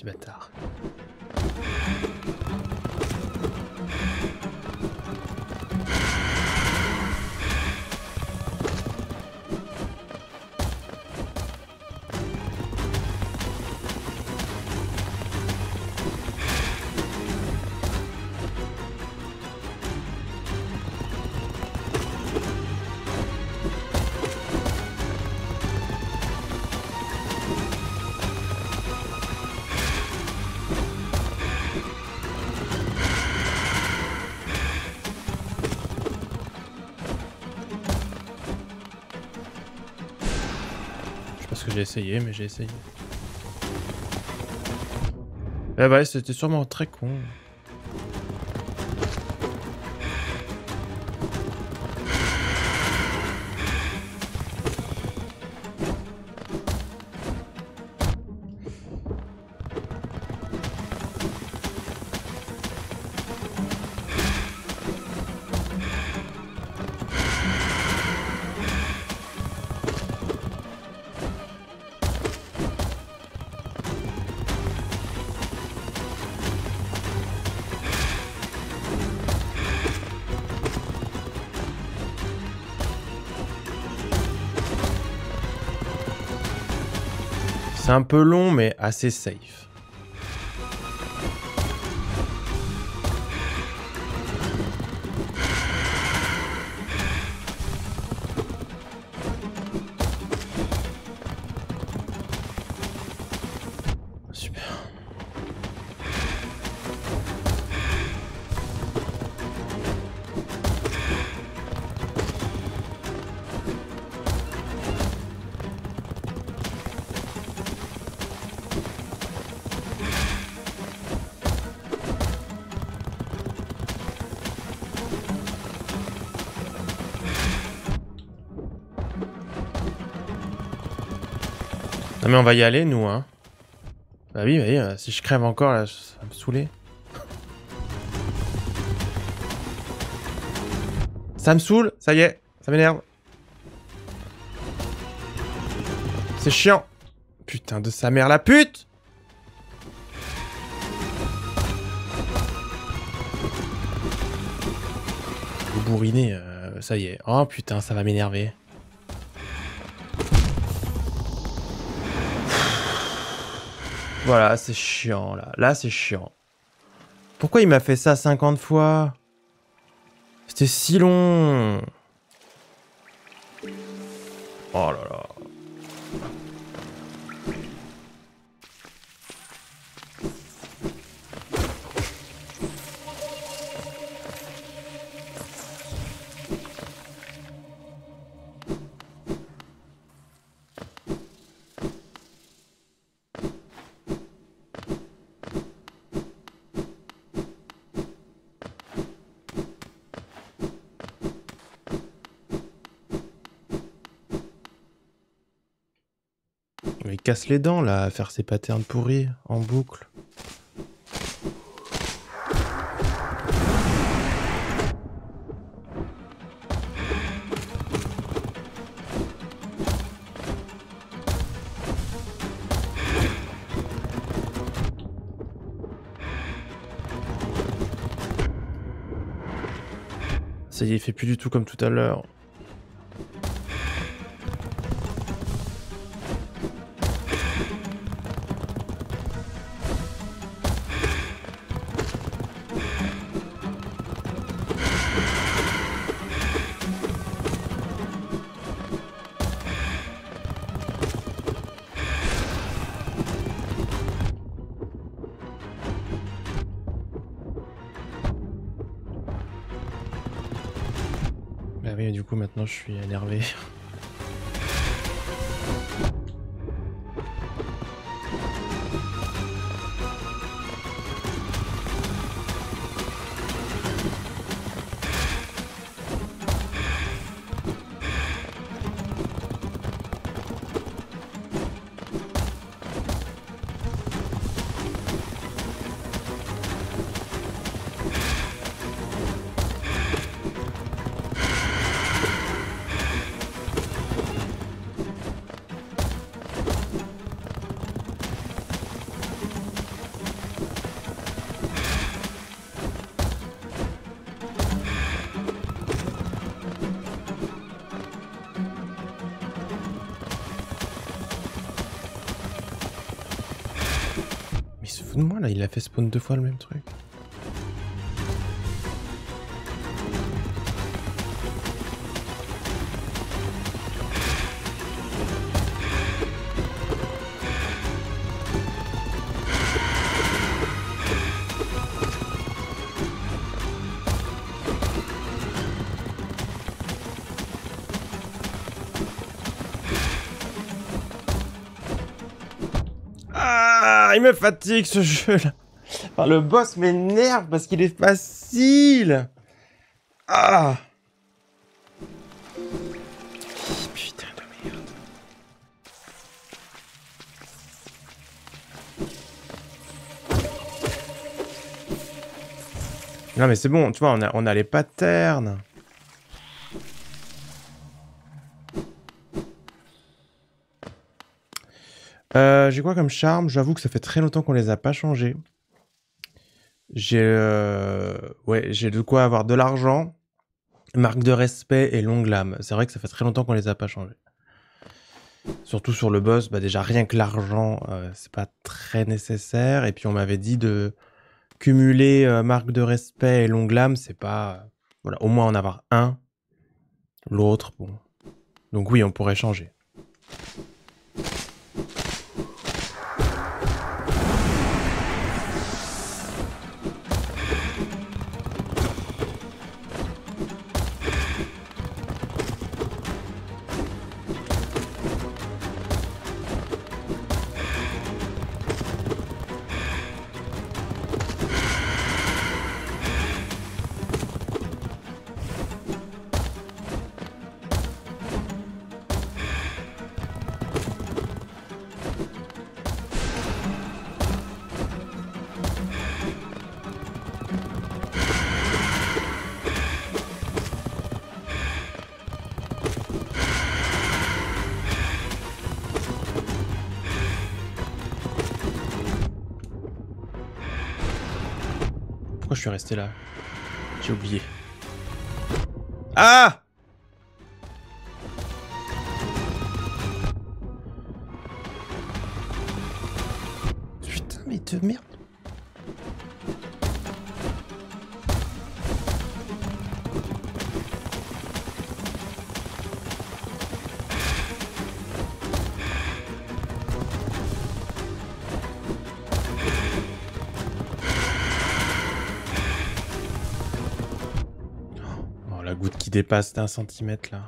Petit bâtard. Que j'ai essayé, mais j'ai essayé. Eh bah, c'était sûrement très con. C'est un peu long, mais assez safe. Super. Non mais on va y aller nous hein. Bah oui, oui, euh, si je crève encore là, ça va me saouler. Ça me saoule, ça y est, ça m'énerve. C'est chiant. Putain de sa mère la pute. Vous bourrinez, euh, ça y est. Oh putain, ça va m'énerver. Voilà, c'est chiant, là. Là, c'est chiant. Pourquoi il m'a fait ça cinquante fois? C'était si long. Oh là là. Mais il casse les dents là, à faire ses patterns pourris en boucle. Ça y est, il fait plus du tout comme tout à l'heure. Bah oui, du coup maintenant je suis énervé. se fout de moi là, il a fait spawn deux fois le même truc. Ah, il me fatigue ce jeu là. Enfin, le boss m'énerve parce qu'il est facile. Ah. Putain de merde. Non mais c'est bon, tu vois, on a, on a les patterns. Euh, j'ai quoi comme charme? J'avoue que ça fait très longtemps qu'on les a pas changés. J'ai euh... ouais, j'ai de quoi avoir de l'argent, marque de respect et longue lame. C'est vrai que ça fait très longtemps qu'on les a pas changés. Surtout sur le boss, bah déjà rien que l'argent, euh, c'est pas très nécessaire. Et puis on m'avait dit de cumuler euh, marque de respect et longue lame, c'est pas... Voilà, au moins en avoir un. L'autre, bon. Donc oui, on pourrait changer. Pourquoi je suis resté là? J'ai oublié. Ah! Putain, mais de merde. La goutte qui dépasse d'un centimètre là.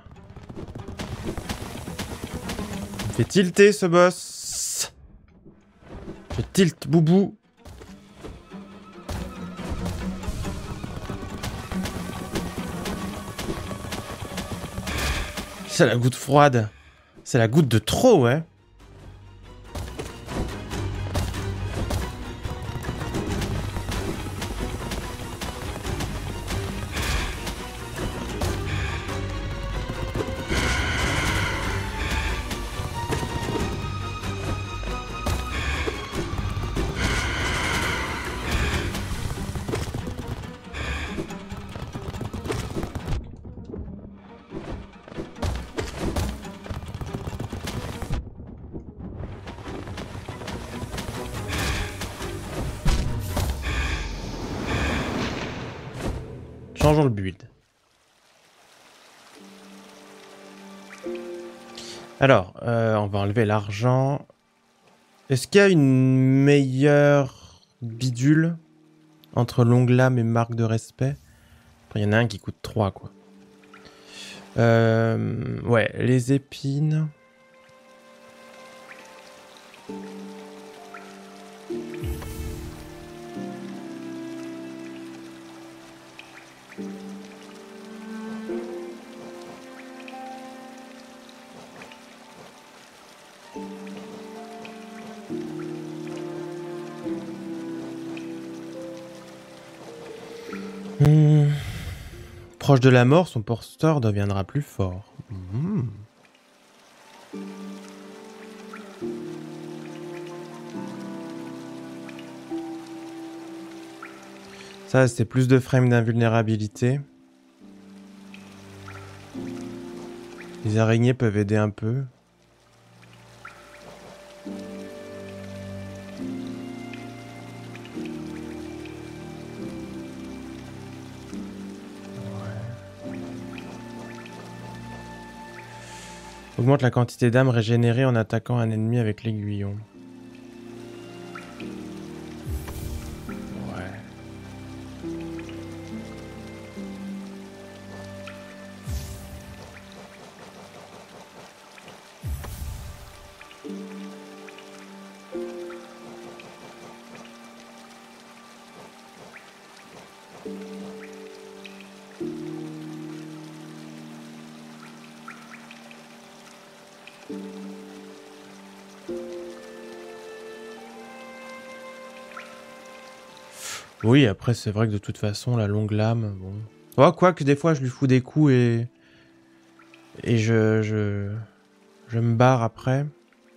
Il me fait tilter ce boss. Je tilte boubou. C'est la goutte froide. C'est la goutte de trop, ouais. Changeons le build. Alors, euh, on va enlever l'argent. Est-ce qu'il y a une meilleure bidule entre longue lame et marque de respect? Après, il y en a un qui coûte trois, quoi. Euh, ouais, les épines. Hmm. Proche de la mort, son porteur deviendra plus fort. Hmm. Ça, c'est plus de frames d'invulnérabilité. Les araignées peuvent aider un peu. Augmente la quantité d'âmes régénérées en attaquant un ennemi avec l'aiguillon. Ouais. Oui, après, c'est vrai que de toute façon, la longue lame, bon... Oh, quoi que des fois, je lui fous des coups et... Et je... Je, je me barre après.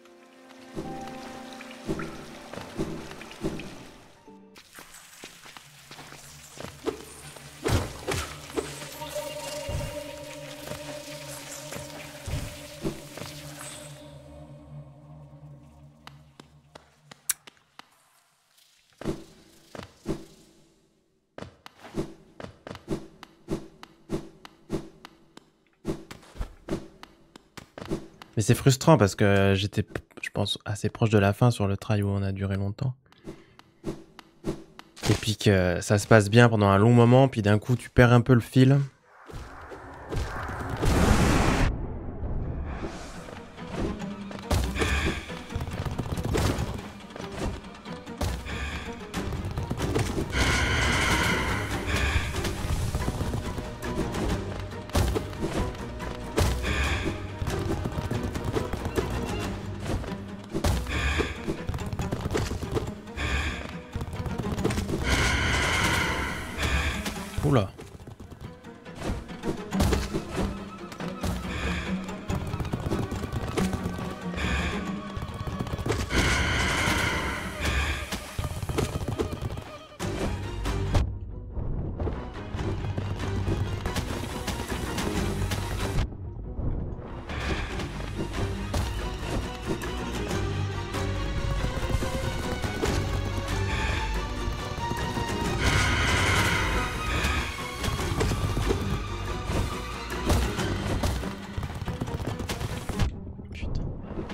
Mais c'est frustrant parce que j'étais, je pense, assez proche de la fin sur le trail où on a duré longtemps. Et puis que ça se passe bien pendant un long moment, puis d'un coup tu perds un peu le fil. Oula. Putain.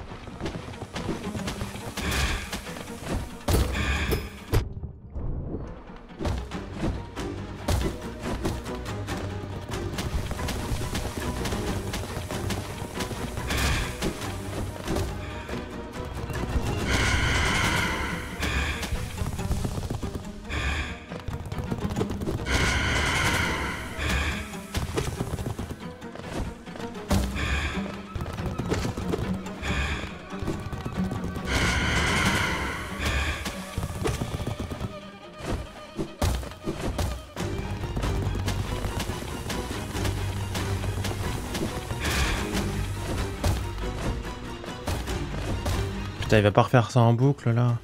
Putain, il va pas refaire ça en boucle là.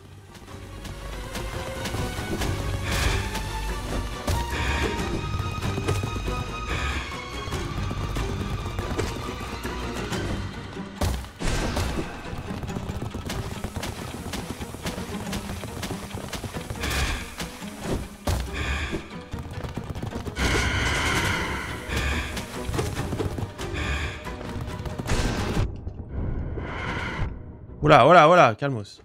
Oula, oula, oula, calmos.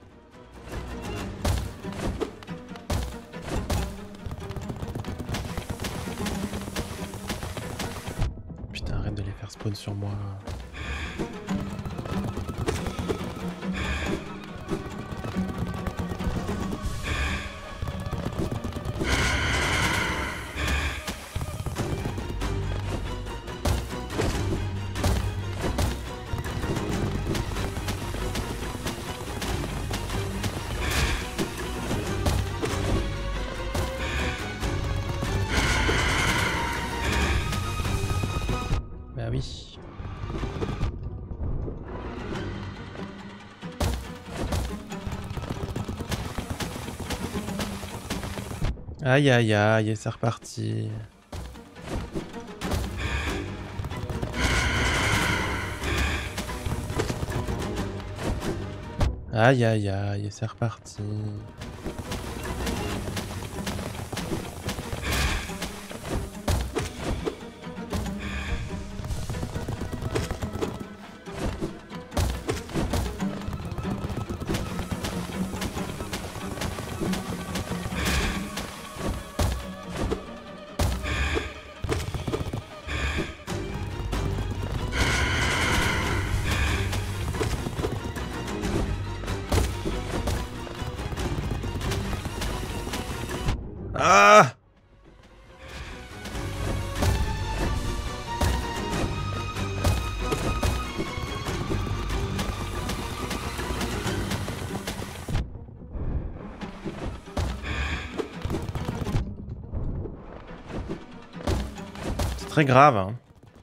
Putain, arrête de les faire spawn sur moi. Bah oui. Aïe aïe aïe, c'est reparti. Aïe aïe aïe, c'est reparti. Ah! C'est très grave, hein.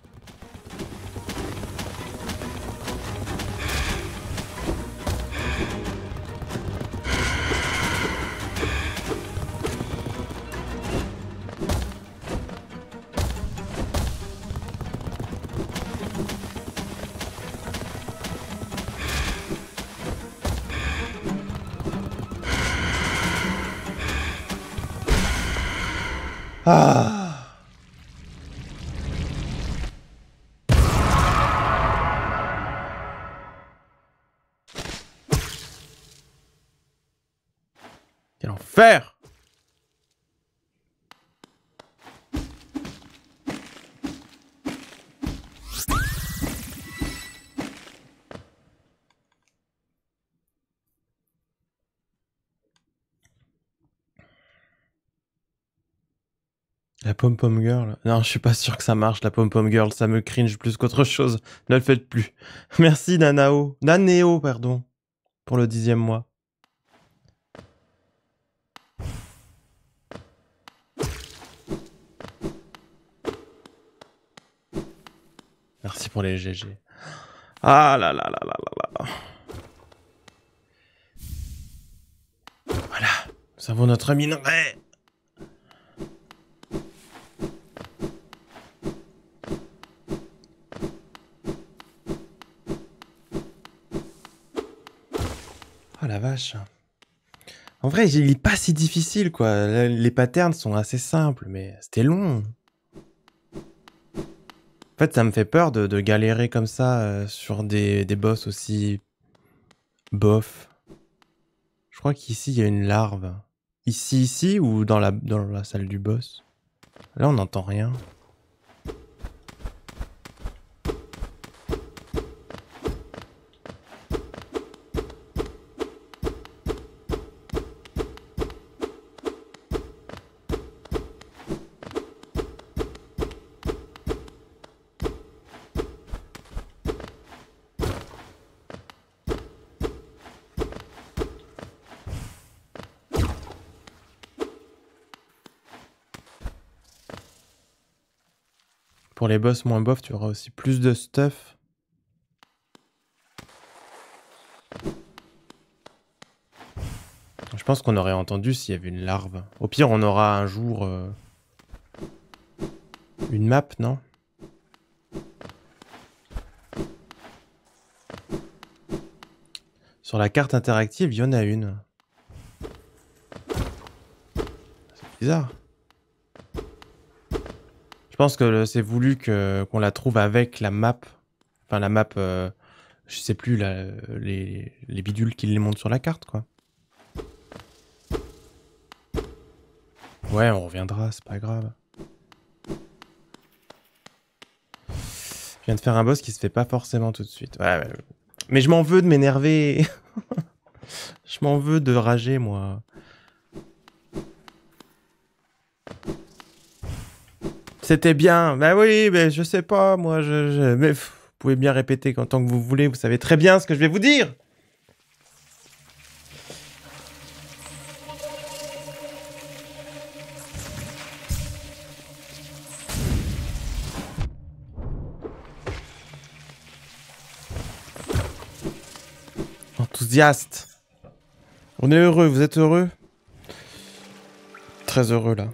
Ah. Quel enfer! La pom-pom girl. Non, je suis pas sûr que ça marche, la pom-pom girl. Ça me cringe plus qu'autre chose. Ne le faites plus. Merci, Nanao. Nanéo, pardon. Pour le dixième mois. Merci pour les G G. Ah là là là là là là. Voilà. Nous avons notre minerai. Oh la vache. En vrai, il est pas si difficile, quoi. Les patterns sont assez simples, mais c'était long. En fait, ça me fait peur de, de galérer comme ça euh, sur des, des boss aussi bof. Je crois qu'ici, il y a une larve. Ici, ici, ou dans la, dans la salle du boss? Là, on n'entend rien. Pour les boss moins bof, tu auras aussi plus de stuff. Je pense qu'on aurait entendu s'il y avait une larve. Au pire, on aura un jour euh, une map, non? Sur la carte interactive, il y en a une. C'est bizarre. Je pense que c'est voulu que qu'on la trouve avec la map. Enfin, la map, euh, je sais plus, la, les, les bidules qui les montrent sur la carte, quoi. Ouais, on reviendra, c'est pas grave. Je viens de faire un boss qui se fait pas forcément tout de suite. Ouais, ouais. Mais je m'en veux de m'énerver. Je m'en veux de rager, moi. C'était bien. Bah oui, mais je sais pas, moi, je... je... Mais pff, vous pouvez bien répéter tant que vous voulez, vous savez très bien ce que je vais vous dire. Enthousiaste. On est heureux, vous êtes heureux? Très heureux, là.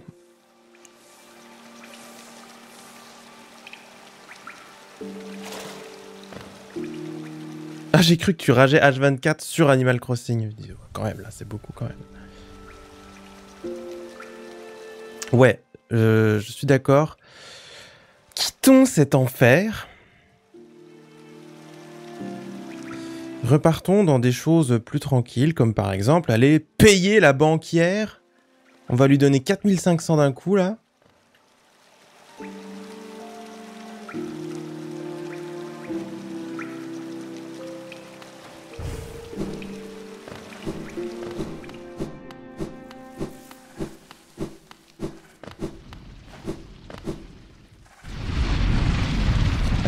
Ah, j'ai cru que tu rageais H vingt-quatre sur Animal Crossing. Je dis, oh, quand même, là, c'est beaucoup, quand même. Ouais, euh, je suis d'accord. Quittons cet enfer. Repartons dans des choses plus tranquilles, comme par exemple aller payer la banquière. On va lui donner quatre mille cinq cents d'un coup, là.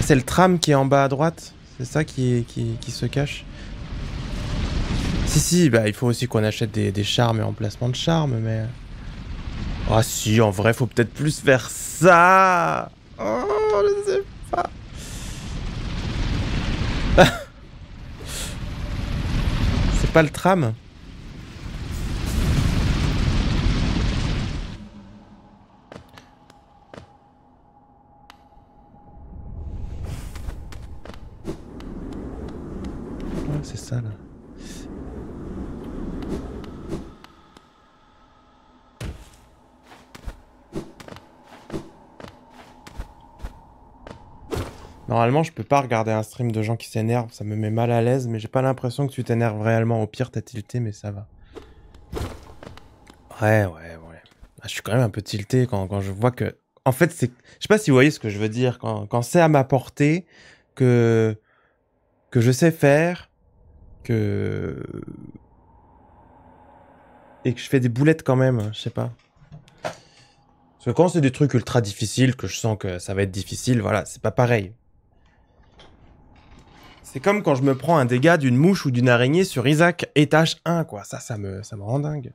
c'est le tram qui est en bas à droite. C'est ça qui, qui, qui se cache. Si, si, bah il faut aussi qu'on achète des, des charmes et emplacements de charmes, mais... Ah si, en vrai, faut peut-être plus faire ça. Oh, je sais pas. C'est pas le tram? Ouais, c'est ça, là. Normalement, je peux pas regarder un stream de gens qui s'énervent, ça me met mal à l'aise, mais j'ai pas l'impression que tu t'énerves réellement. Au pire, t'as tilté, mais ça va. Ouais, ouais, ouais. Ah, je suis quand même un peu tilté quand, quand je vois que... En fait, c'est... Je sais pas si vous voyez ce que je veux dire. Quand, quand c'est à ma portée, que... que je sais faire, que... et que je fais des boulettes quand même, je sais pas. Parce que quand c'est des trucs ultra difficiles, que je sens que ça va être difficile, voilà, c'est pas pareil. C'est comme quand je me prends un dégât d'une mouche ou d'une araignée sur Isaac étage un, quoi. Ça, ça me, ça me rend dingue.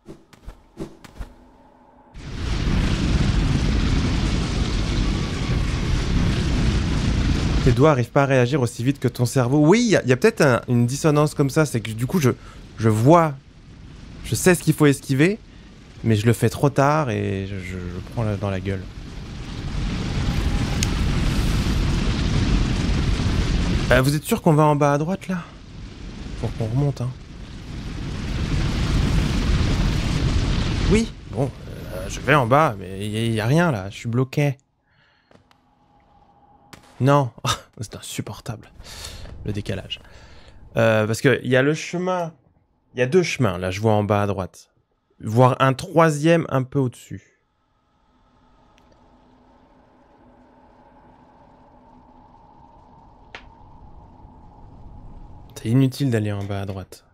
Tes doigts arrivent pas à réagir aussi vite que ton cerveau. Oui, il y a, y a peut-être un, une dissonance comme ça. C'est que du coup, je, je vois, je sais ce qu'il faut esquiver, mais je le fais trop tard et je, je, je prends la, dans la gueule. Euh, vous êtes sûr qu'on va en bas à droite, là? Faut qu'on remonte, hein. Oui. Bon, euh, je vais en bas, mais il y, y a rien, là. Je suis bloqué. Non. C'est insupportable, le décalage. Euh, parce qu'il y a le chemin... Il y a deux chemins, là, je vois en bas à droite. Voire un troisième un peu au-dessus. C'est inutile d'aller en bas à droite.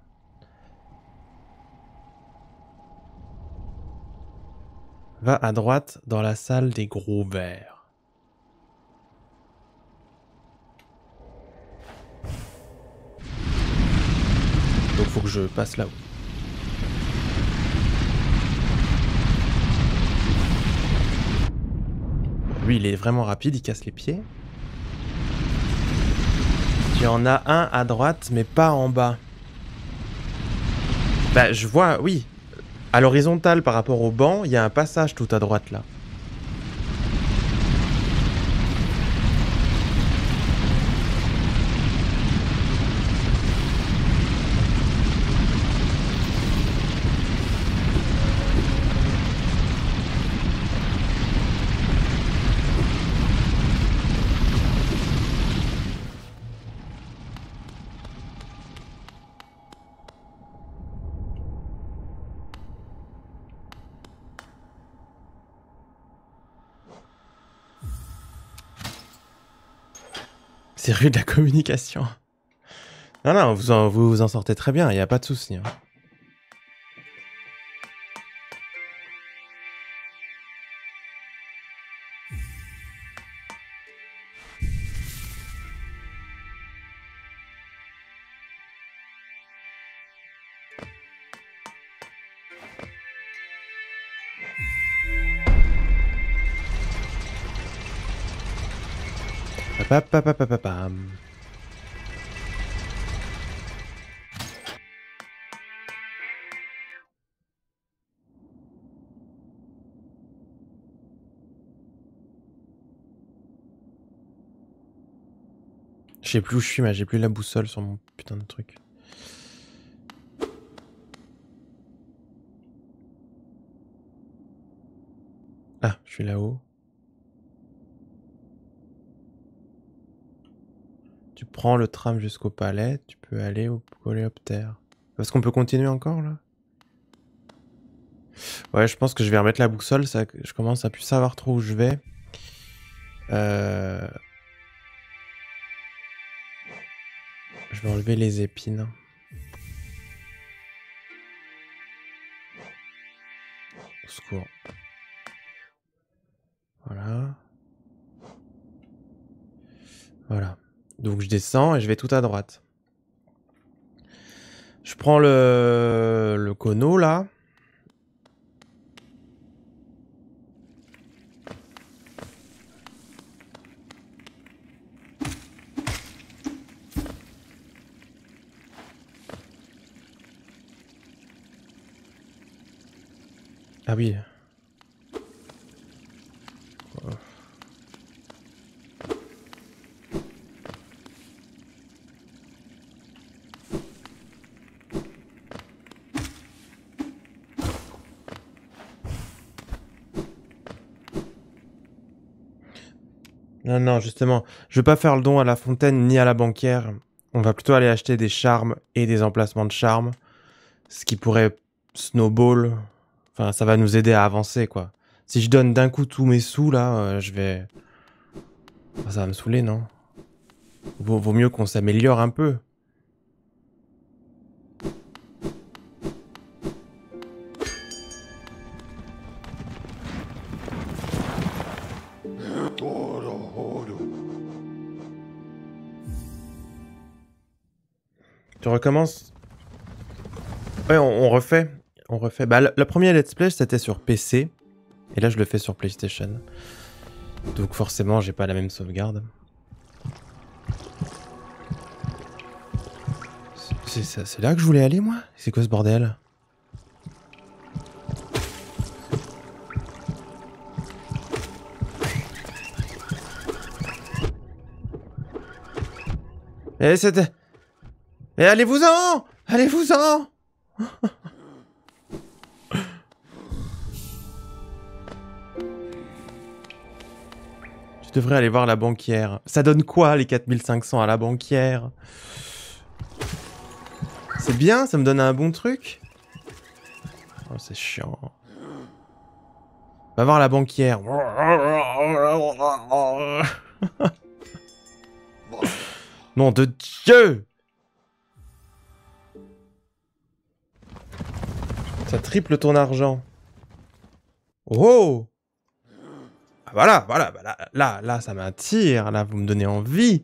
Va à droite dans la salle des gros verres. Donc faut que je passe là-haut. Lui, il est vraiment rapide, il casse les pieds. Tu en as un à droite, mais pas en bas. Bah, je vois, oui. À l'horizontale par rapport au banc, il y a un passage tout à droite là. C'est rude la communication. Non, non, vous en, vous, vous en sortez très bien, il n'y a pas de souci. Hein. Papapapapapam. Je sais plus où je suis, mais j'ai plus la boussole sur mon putain de truc. Ah, je suis là-haut. Tu prends le tram jusqu'au palais, tu peux aller au coléoptère. Est-ce qu'on peut continuer encore là? Ouais, je pense que je vais remettre la boussole, ça, je commence à plus savoir trop où je vais. Euh... Je vais enlever les épines. Au secours. Voilà. Voilà. Donc je descends et je vais tout à droite. Je prends le, le cono là. Ah oui. Non, non, justement, je veux pas faire le don à la fontaine ni à la banquière. On va plutôt aller acheter des charmes et des emplacements de charme. Ce qui pourrait snowball. Enfin, ça va nous aider à avancer, quoi. Si je donne d'un coup tous mes sous, là, euh, je vais... Ah, ça va me saouler, non? Vaut, vaut mieux qu'on s'améliore un peu. Tu recommences? Ouais, on, on refait. On refait. Bah, le, le premier let's play, c'était sur P C. Et là, je le fais sur PlayStation. Donc forcément, j'ai pas la même sauvegarde. C'est ça, c'est là que je voulais aller, moi? C'est quoi ce bordel? Eh, c'était... Eh, allez-vous-en! Allez-vous-en! Tu devrais aller voir la banquière. Ça donne quoi, les quatre mille cinq cents à la banquière? C'est bien, ça me donne un bon truc. Oh, c'est chiant. Va voir la banquière. Nom de Dieu! Ça triple ton argent. Oh! Ah, voilà, voilà, bah là, là, là, ça m'attire. Là, vous me donnez envie.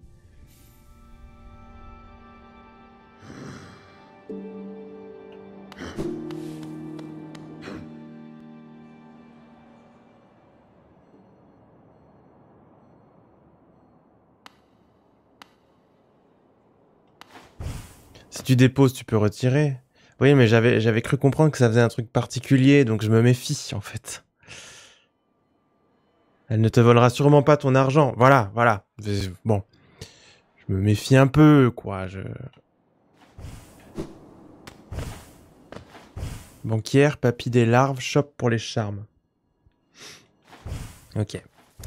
Si tu déposes, tu peux retirer. Oui, mais j'avais j'avais cru comprendre que ça faisait un truc particulier, donc je me méfie, en fait. Elle ne te volera sûrement pas ton argent. Voilà, voilà. Bon. Je me méfie un peu, quoi. Je... Banquière, papy des larves, shop pour les charmes. Ok.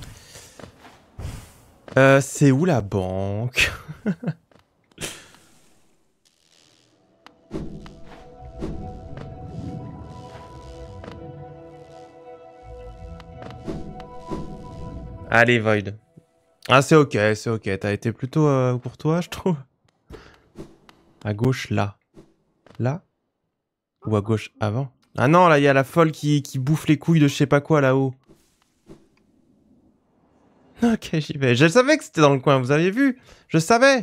Euh, c'est où la banque? Allez, Void. Ah, c'est ok, c'est ok. T'as été plutôt euh, pour toi, je trouve. À gauche, là. Là? Ou à gauche, avant? Ah non, là, il y a la folle qui, qui bouffe les couilles de je sais pas quoi, là-haut. Ok, j'y vais. Je savais que c'était dans le coin, vous aviez vu? Je savais.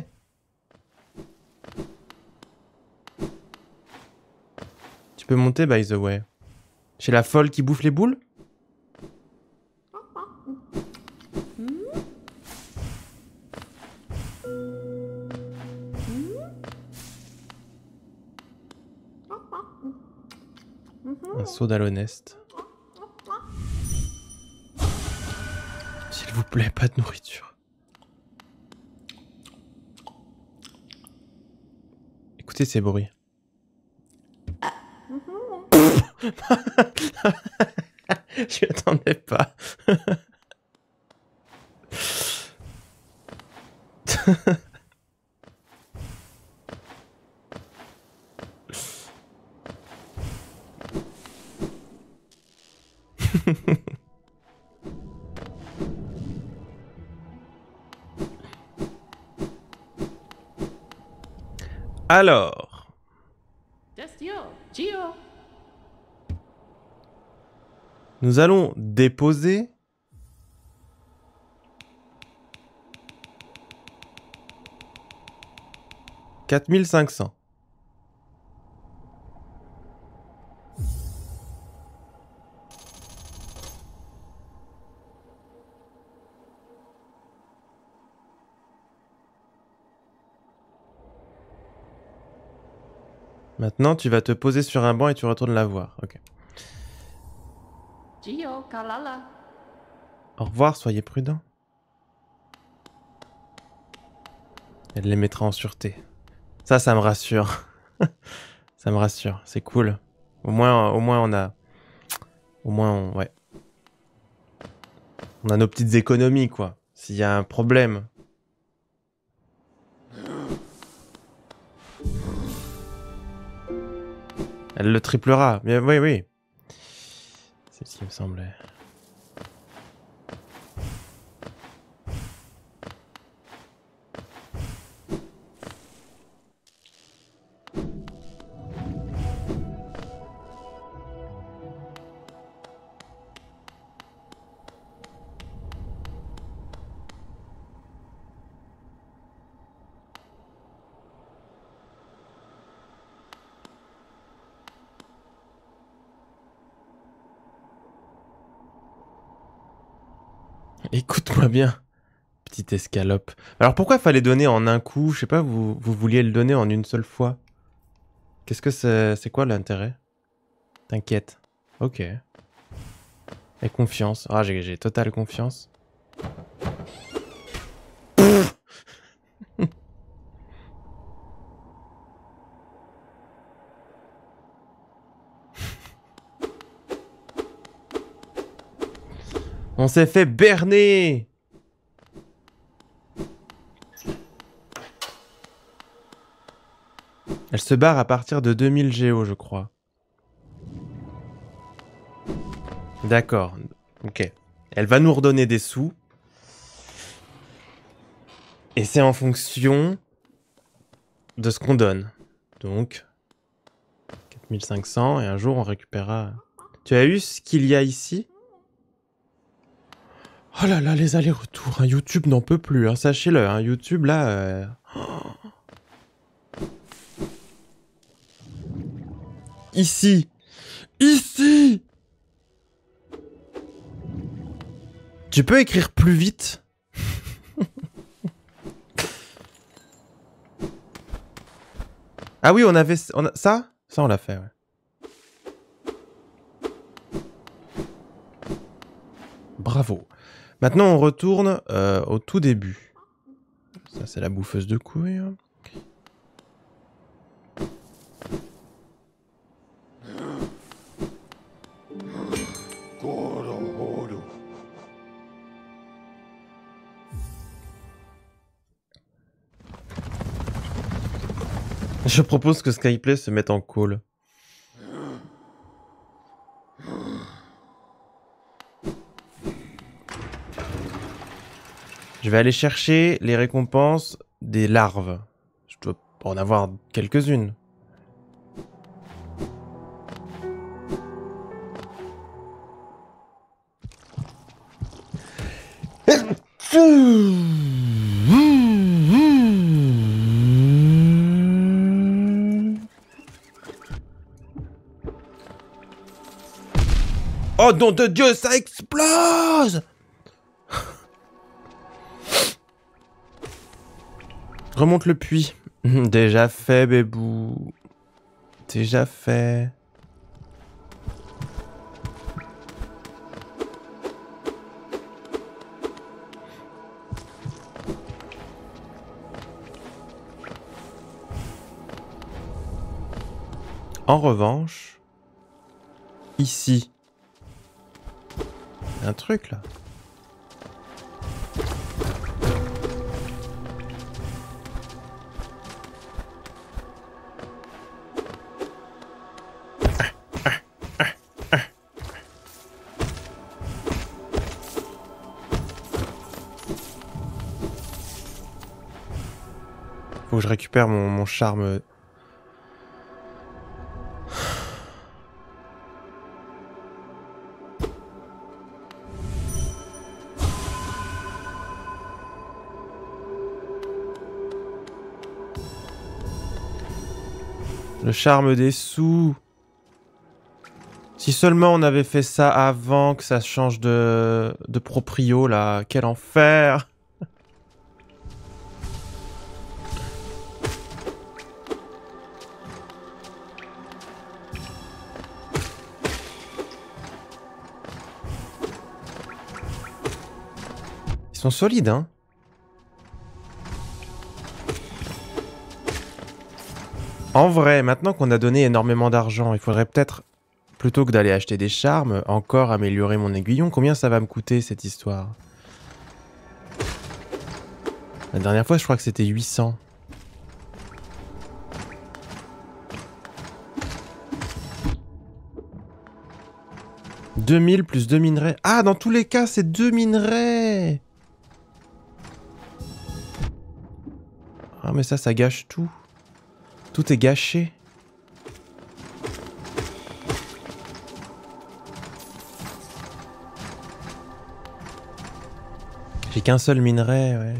Tu peux monter, by the way. Chez la folle qui bouffe les boules? Un seau d'aloneste. S'il vous plaît, pas de nourriture. Écoutez ces bruits. Je m'y attendais pas. Alors, nous allons déposer quatre mille cinq cents. Maintenant, tu vas te poser sur un banc et tu retournes la voir. Ok. Gio Kalala. Au revoir, soyez prudents. Elle les mettra en sûreté. Ça, ça me rassure. Ça me rassure, c'est cool. Au moins, au moins on a... Au moins, on... ouais. On a nos petites économies, quoi. S'il y a un problème. Elle le triplera. Mais oui, oui. C'est ce qui me semblait. Écoute-moi bien, petite escalope. Alors pourquoi fallait donner en un coup? Je sais pas, vous, vous vouliez le donner en une seule fois. Qu'est-ce que c'est? C'est quoi l'intérêt? T'inquiète. Ok. Et confiance. Ah, j'ai j'ai totale confiance. On s'est fait berner! Elle se barre à partir de deux mille géo, je crois. D'accord. Ok. Elle va nous redonner des sous. Et c'est en fonction de ce qu'on donne. Donc, quatre mille cinq cents et un jour on récupérera... Tu as eu ce qu'il y a ici? Oh là là, les allers-retours. Hein, YouTube n'en peut plus, hein, sachez-le. Hein, YouTube, là... Euh... Ici. Ici. Tu peux écrire plus vite? Ah oui, on avait... On a... Ça? Ça, on l'a fait, ouais. Bravo. Maintenant, on retourne euh, au tout début. Ça, c'est la bouffeuse de couilles. Hein. Je propose que Skyplay se mette en call. Je vais aller chercher les récompenses des larves. Je dois en avoir quelques-unes. Oh nom de Dieu, ça explose! Remonte le puits. Déjà fait, bébou. Déjà fait. En revanche, ici, il y a un truc là. Faut que je récupère mon, mon charme. Le charme des sous. Si seulement on avait fait ça avant que ça change de, de proprio, là. Quel enfer! Ils sont solides, hein? En vrai, maintenant qu'on a donné énormément d'argent, il faudrait peut-être, plutôt que d'aller acheter des charmes, encore améliorer mon aiguillon. Combien ça va me coûter, cette histoire? La dernière fois, je crois que c'était huit cents. deux mille plus deux minerais. Ah, dans tous les cas, c'est deux minerais! Ah, mais ça, ça gâche tout. Tout est gâché. J'ai qu'un seul minerai, ouais.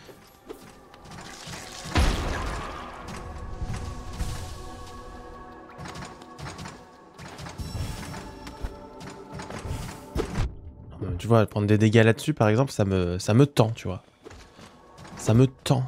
Tu vois, prendre des dégâts là-dessus, par exemple, ça me, ça me tend, tu vois. Ça me tend.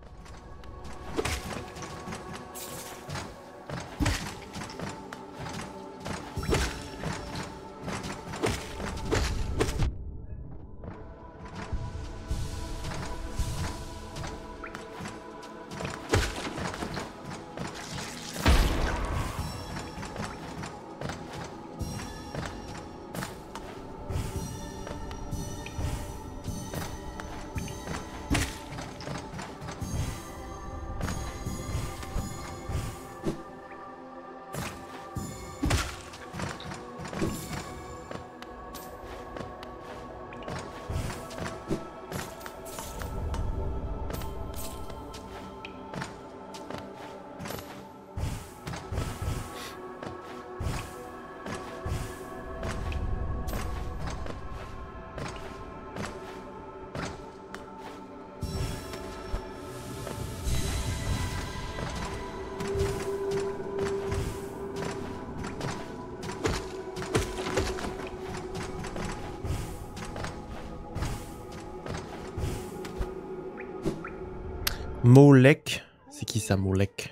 Molek. C'est qui ça, Molek?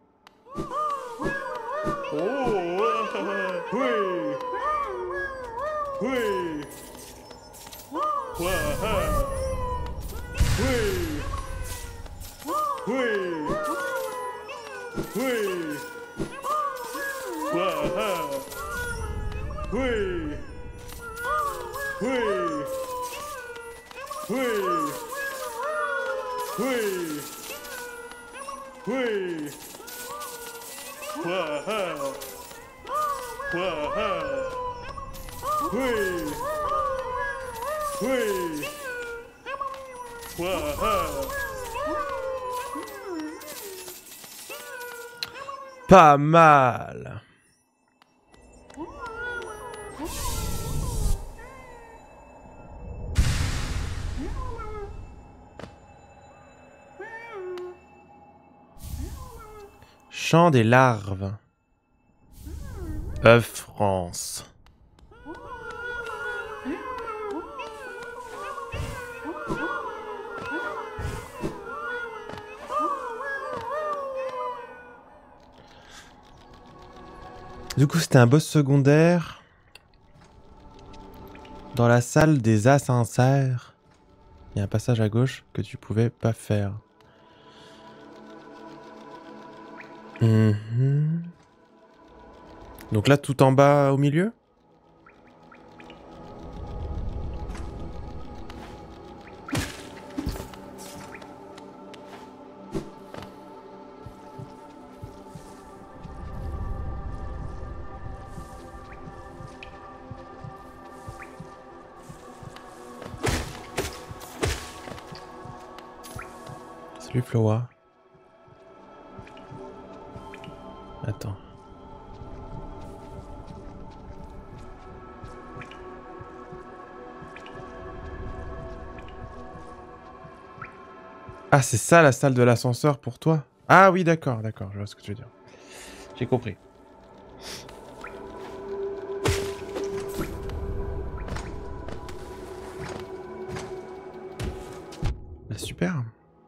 Pas mal. Chant des larves. œuf France. Du coup, c'était un boss secondaire dans la salle des ascenseurs. Il y a un passage à gauche que tu pouvais pas faire. Mmh. Donc là, tout en bas au milieu? Salut Floa. Attends. Ah, c'est ça la salle de l'ascenseur pour toi? Ah oui, d'accord, d'accord, je vois ce que tu veux dire. J'ai compris. Bah, super.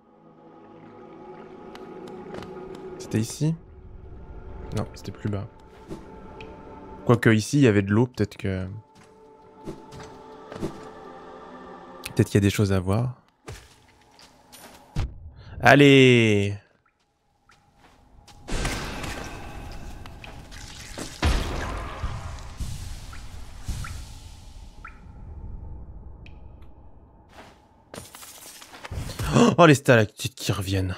C'était ici? Non, c'était plus bas. Quoique ici, il y avait de l'eau, peut-être que... Peut-être qu'il y a des choses à voir. Allez! Oh, les stalactites qui reviennent.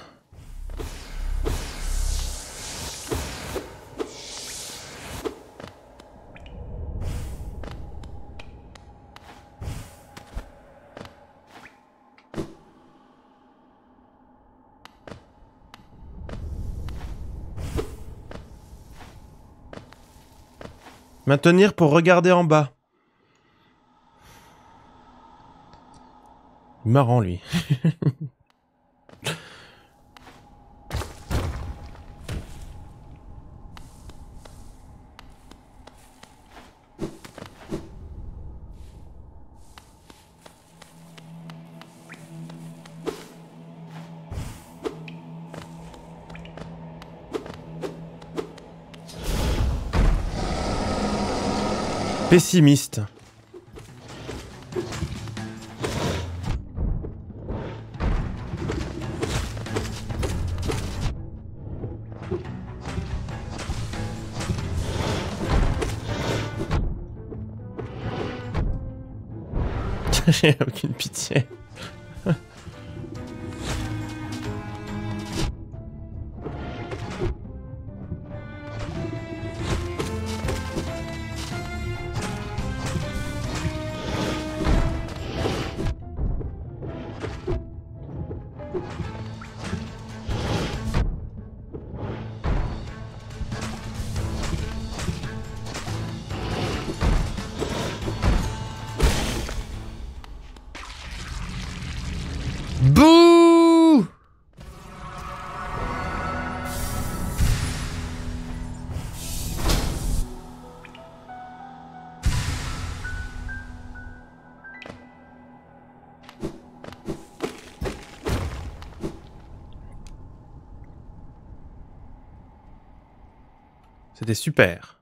Maintenir pour regarder en bas. Marrant, lui. Pessimiste. J'ai aucune pitié. Bouh! C'était super.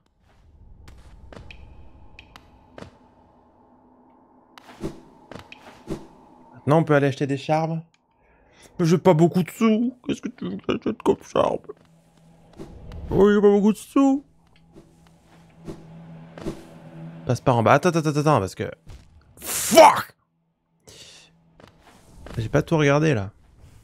Maintenant, on peut aller acheter des charbes. Mais j'ai pas beaucoup de sous. Qu'est-ce que tu veux que j'achète comme charbe? Oui, j'ai pas beaucoup de sous. Passe par en bas. Attends, attends, attends, attends, parce que... Fuck! J'ai pas tout regardé, là.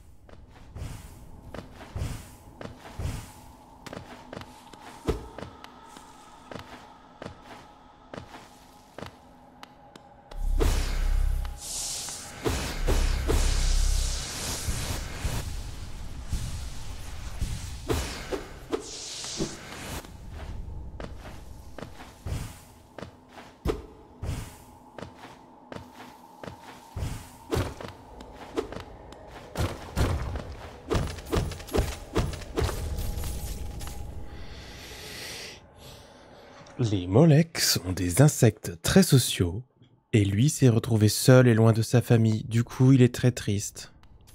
Les Moleques sont des insectes très sociaux, et lui s'est retrouvé seul et loin de sa famille, du coup il est très triste.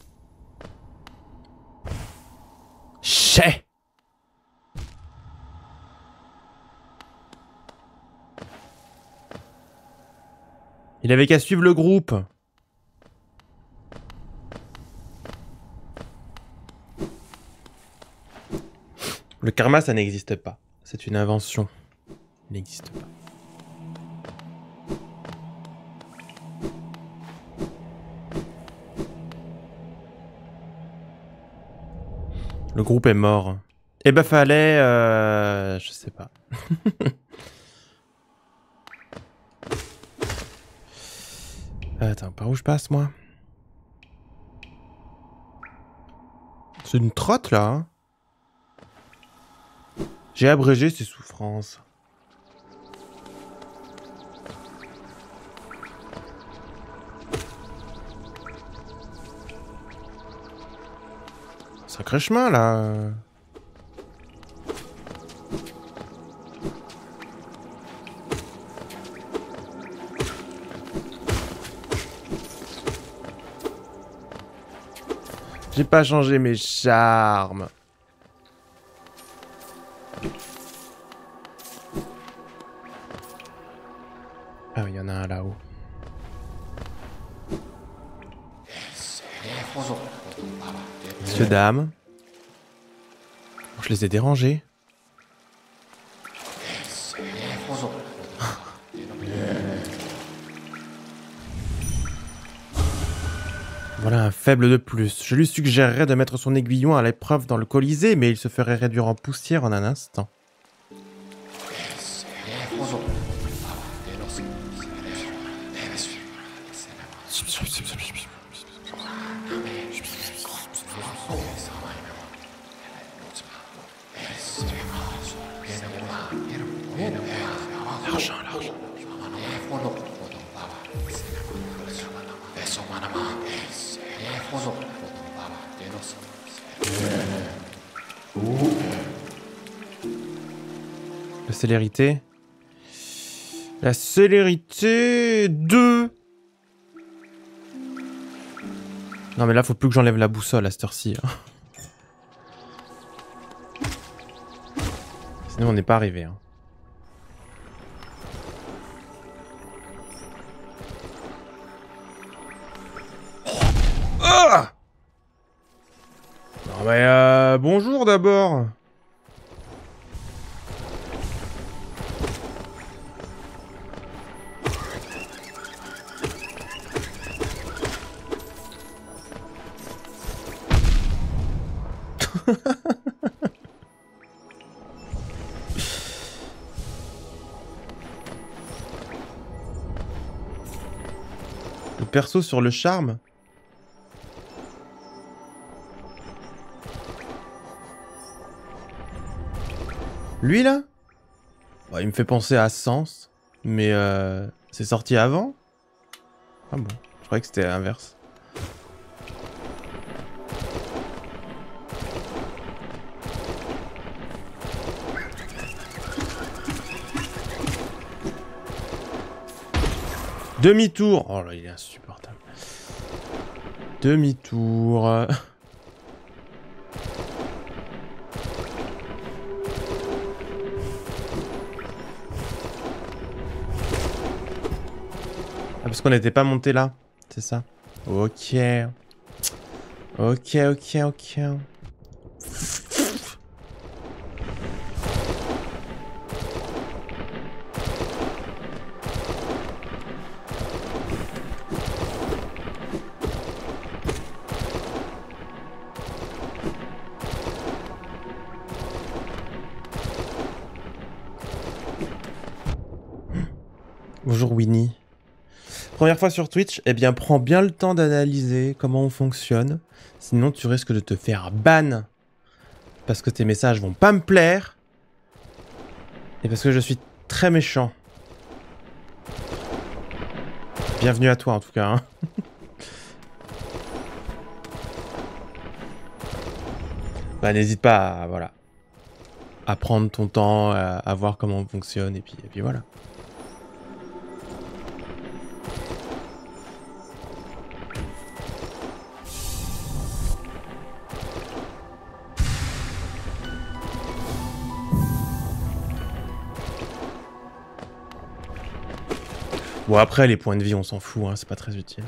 Chais! Il avait qu'à suivre le groupe. Le karma, ça n'existe pas. C'est une invention. Il n'existe pas. Le groupe est mort. Eh ben fallait... Euh... Je sais pas. Attends, par où je passe, moi? C'est une trotte, là, hein? J'ai abrégé ses souffrances. Sacré chemin, là. J'ai pas changé mes charmes. Ah oui, il y en a un là-haut. Monsieur, dame. Je les ai dérangés. Voilà un faible de plus. Je lui suggérerais de mettre son aiguillon à l'épreuve dans le Colisée, mais il se ferait réduire en poussière en un instant. L'argent, l'argent. La célérité. La célérité deux. Non mais là faut plus que j'enlève la boussole à cette heure-ci. Hein. Sinon on n'est pas arrivé. Hein. Ah non mais euh, bonjour d'abord. Le perso sur le charme. Lui là, bah, il me fait penser à Sens, mais euh, c'est sorti avant. Ah bon, je croyais que c'était l'inverse. Demi-tour. Oh là, il est insupportable. Demi-tour. Ah, parce qu'on n'était pas monté là, c'est ça. Ok. Ok, ok, ok. Bonjour Winnie. Première fois sur Twitch, eh bien prends bien le temps d'analyser comment on fonctionne. Sinon tu risques de te faire ban. Parce que tes messages vont pas me plaire. Et parce que je suis très méchant. Bienvenue à toi en tout cas. Hein. Bah n'hésite pas à, voilà, à prendre ton temps, à, à voir comment on fonctionne et puis, et puis voilà. Bon après les points de vie on s'en fout, hein, c'est pas très utile.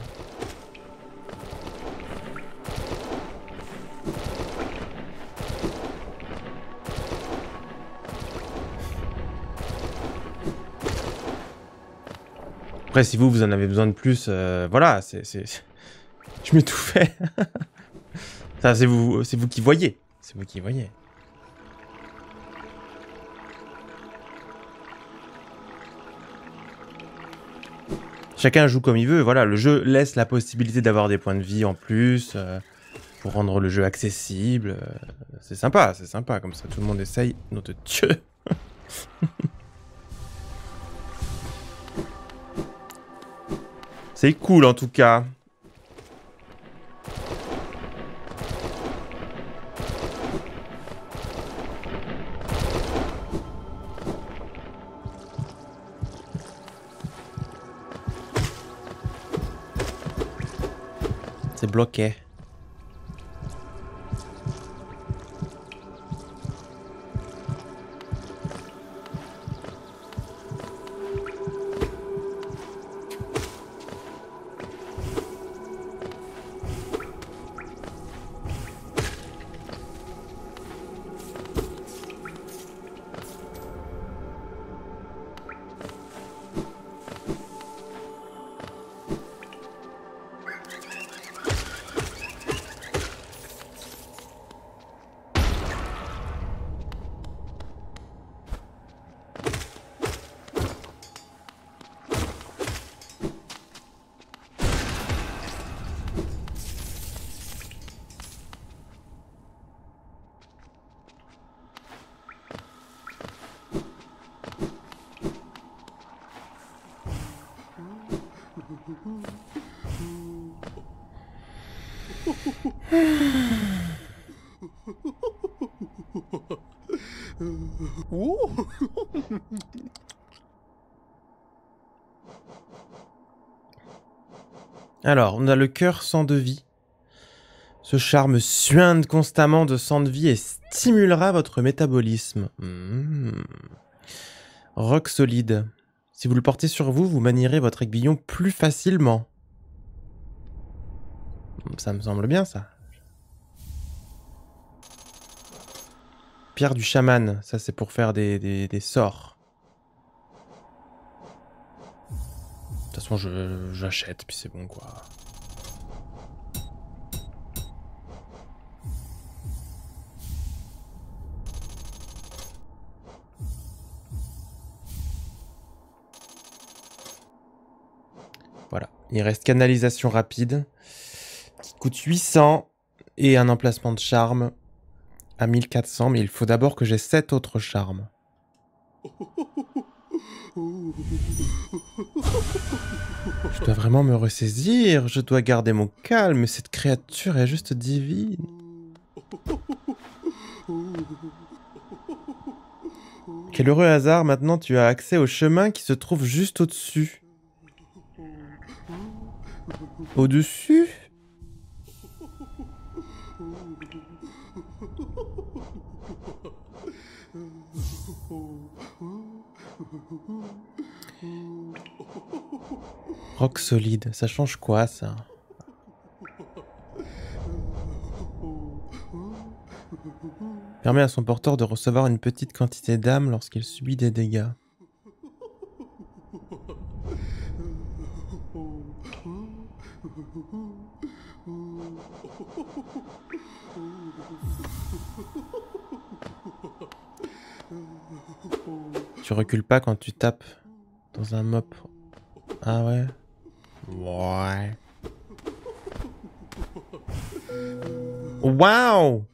Après si vous vous en avez besoin de plus, euh, voilà, c'est... Je m'étouffais. Ça c'est vous, c'est vous qui voyez. C'est vous qui voyez. Chacun joue comme il veut, voilà, le jeu laisse la possibilité d'avoir des points de vie en plus, euh, pour rendre le jeu accessible. Euh, c'est sympa, c'est sympa, comme ça tout le monde essaye, notre dieu. C'est cool en tout cas. C'est bloqué. Alors, on a le cœur sang de vie. Ce charme suinte constamment de sang de vie et stimulera votre métabolisme. Mmh. Roc solide. Si vous le portez sur vous, vous manierez votre aiguillon plus facilement. Ça me semble bien, ça. Pierre du chaman. Ça, c'est pour faire des, des, des sorts. De toute façon, je, j'achète, puis c'est bon, quoi. Voilà. Il reste canalisation rapide, qui coûte huit cents, et un emplacement de charme à mille quatre cents, mais il faut d'abord que j'ai sept autres charmes. Je dois vraiment me ressaisir, je dois garder mon calme, cette créature est juste divine. Quel heureux hasard, maintenant tu as accès au chemin qui se trouve juste au-dessus. Au-dessus ? Roc solide, ça change quoi, ça? Permet à son porteur de recevoir une petite quantité d'âme lorsqu'il subit des dégâts. Tu recules pas quand tu tapes dans un mop. Ah ouais? Ouais. Waouh!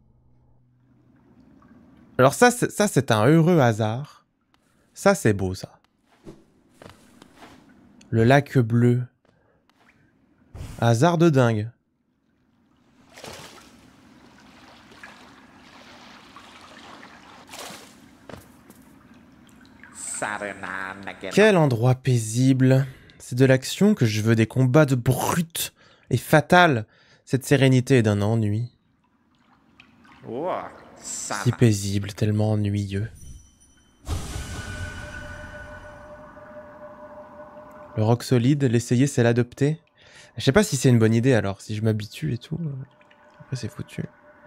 Alors ça, c'est, ça, c'est un heureux hasard. Ça, c'est beau, ça. Le lac bleu. Hasard de dingue. Quel endroit paisible. C'est de l'action que je veux, des combats de brutes et fatales. Cette sérénité est d'un ennui. Si paisible, tellement ennuyeux. Le roc solide, l'essayer, c'est l'adopter. Je sais pas si c'est une bonne idée alors, si je m'habitue et tout. Après, c'est foutu.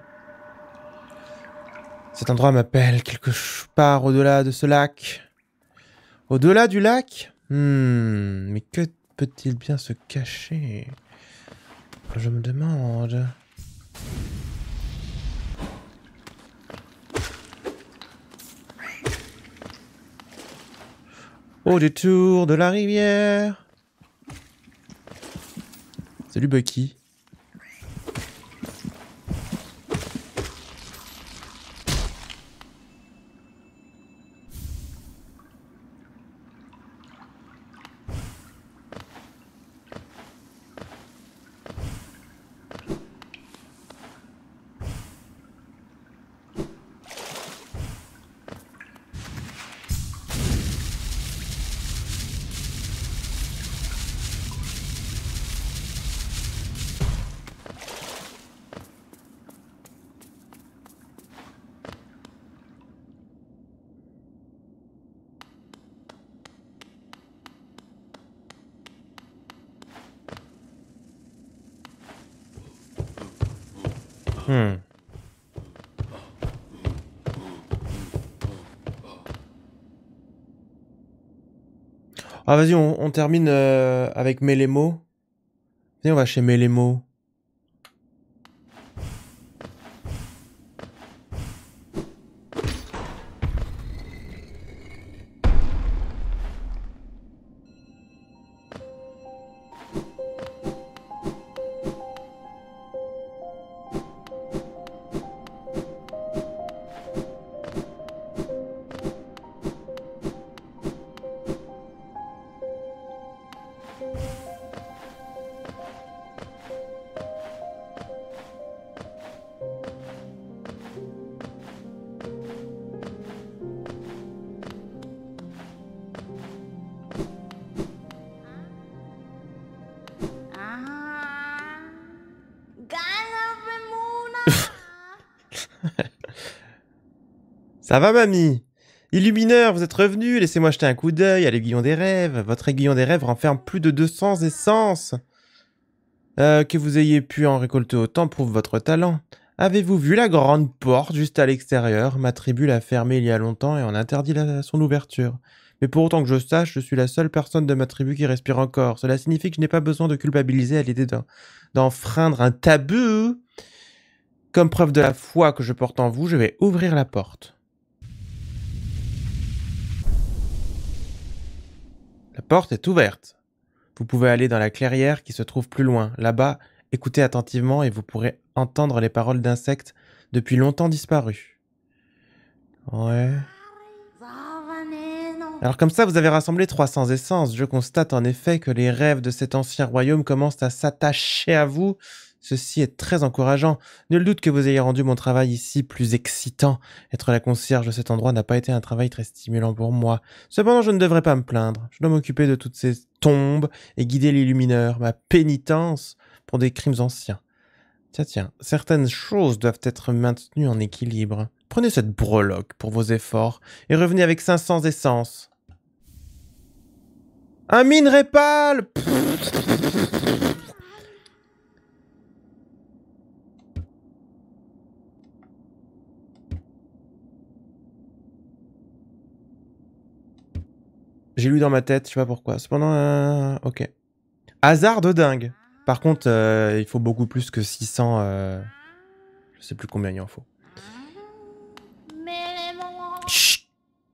Cet endroit m'appelle quelque part au-delà de ce lac. Au-delà du lac? Hmm, mais que peut-il bien se cacher? Je me demande. Au détour de la rivière. Salut Bucky. Hmm. Ah vas-y, on, on termine euh, avec Mélémo. Viens, on va chez Mélémo. Ça va, mamie? Illumineur, vous êtes revenu, laissez-moi jeter un coup d'œil à l'aiguillon des rêves. Votre aiguillon des rêves renferme plus de deux cents essences. Euh, que vous ayez pu en récolter autant prouve votre talent. Avez-vous vu la grande porte juste à l'extérieur? Ma tribu l'a fermée il y a longtemps et on interdit la- son ouverture. Mais pour autant que je sache, je suis la seule personne de ma tribu qui respire encore. Cela signifie que je n'ai pas besoin de culpabiliser à l'idée d'en- d'enfreindre un tabou. Comme preuve de la foi que je porte en vous, je vais ouvrir la porte. La porte est ouverte. Vous pouvez aller dans la clairière qui se trouve plus loin. Là-bas, écoutez attentivement et vous pourrez entendre les paroles d'insectes depuis longtemps disparus. Ouais. Alors comme ça, vous avez rassemblé trois cents essences. Je constate en effet que les rêves de cet ancien royaume commencent à s'attacher à vous. Ceci est très encourageant. Nul doute que vous ayez rendu mon travail ici plus excitant. Être la concierge de cet endroit n'a pas été un travail très stimulant pour moi. Cependant, je ne devrais pas me plaindre. Je dois m'occuper de toutes ces tombes et guider l'illumineur, ma pénitence pour des crimes anciens. Tiens, tiens, certaines choses doivent être maintenues en équilibre. Prenez cette breloque pour vos efforts et revenez avec cinq cents essences. Un minerai pâle! J'ai lu dans ma tête, je sais pas pourquoi. Cependant, euh, ok. Hasard de dingue. Par contre, euh, il faut beaucoup plus que six cents. Euh... Je sais plus combien il en faut. Chut.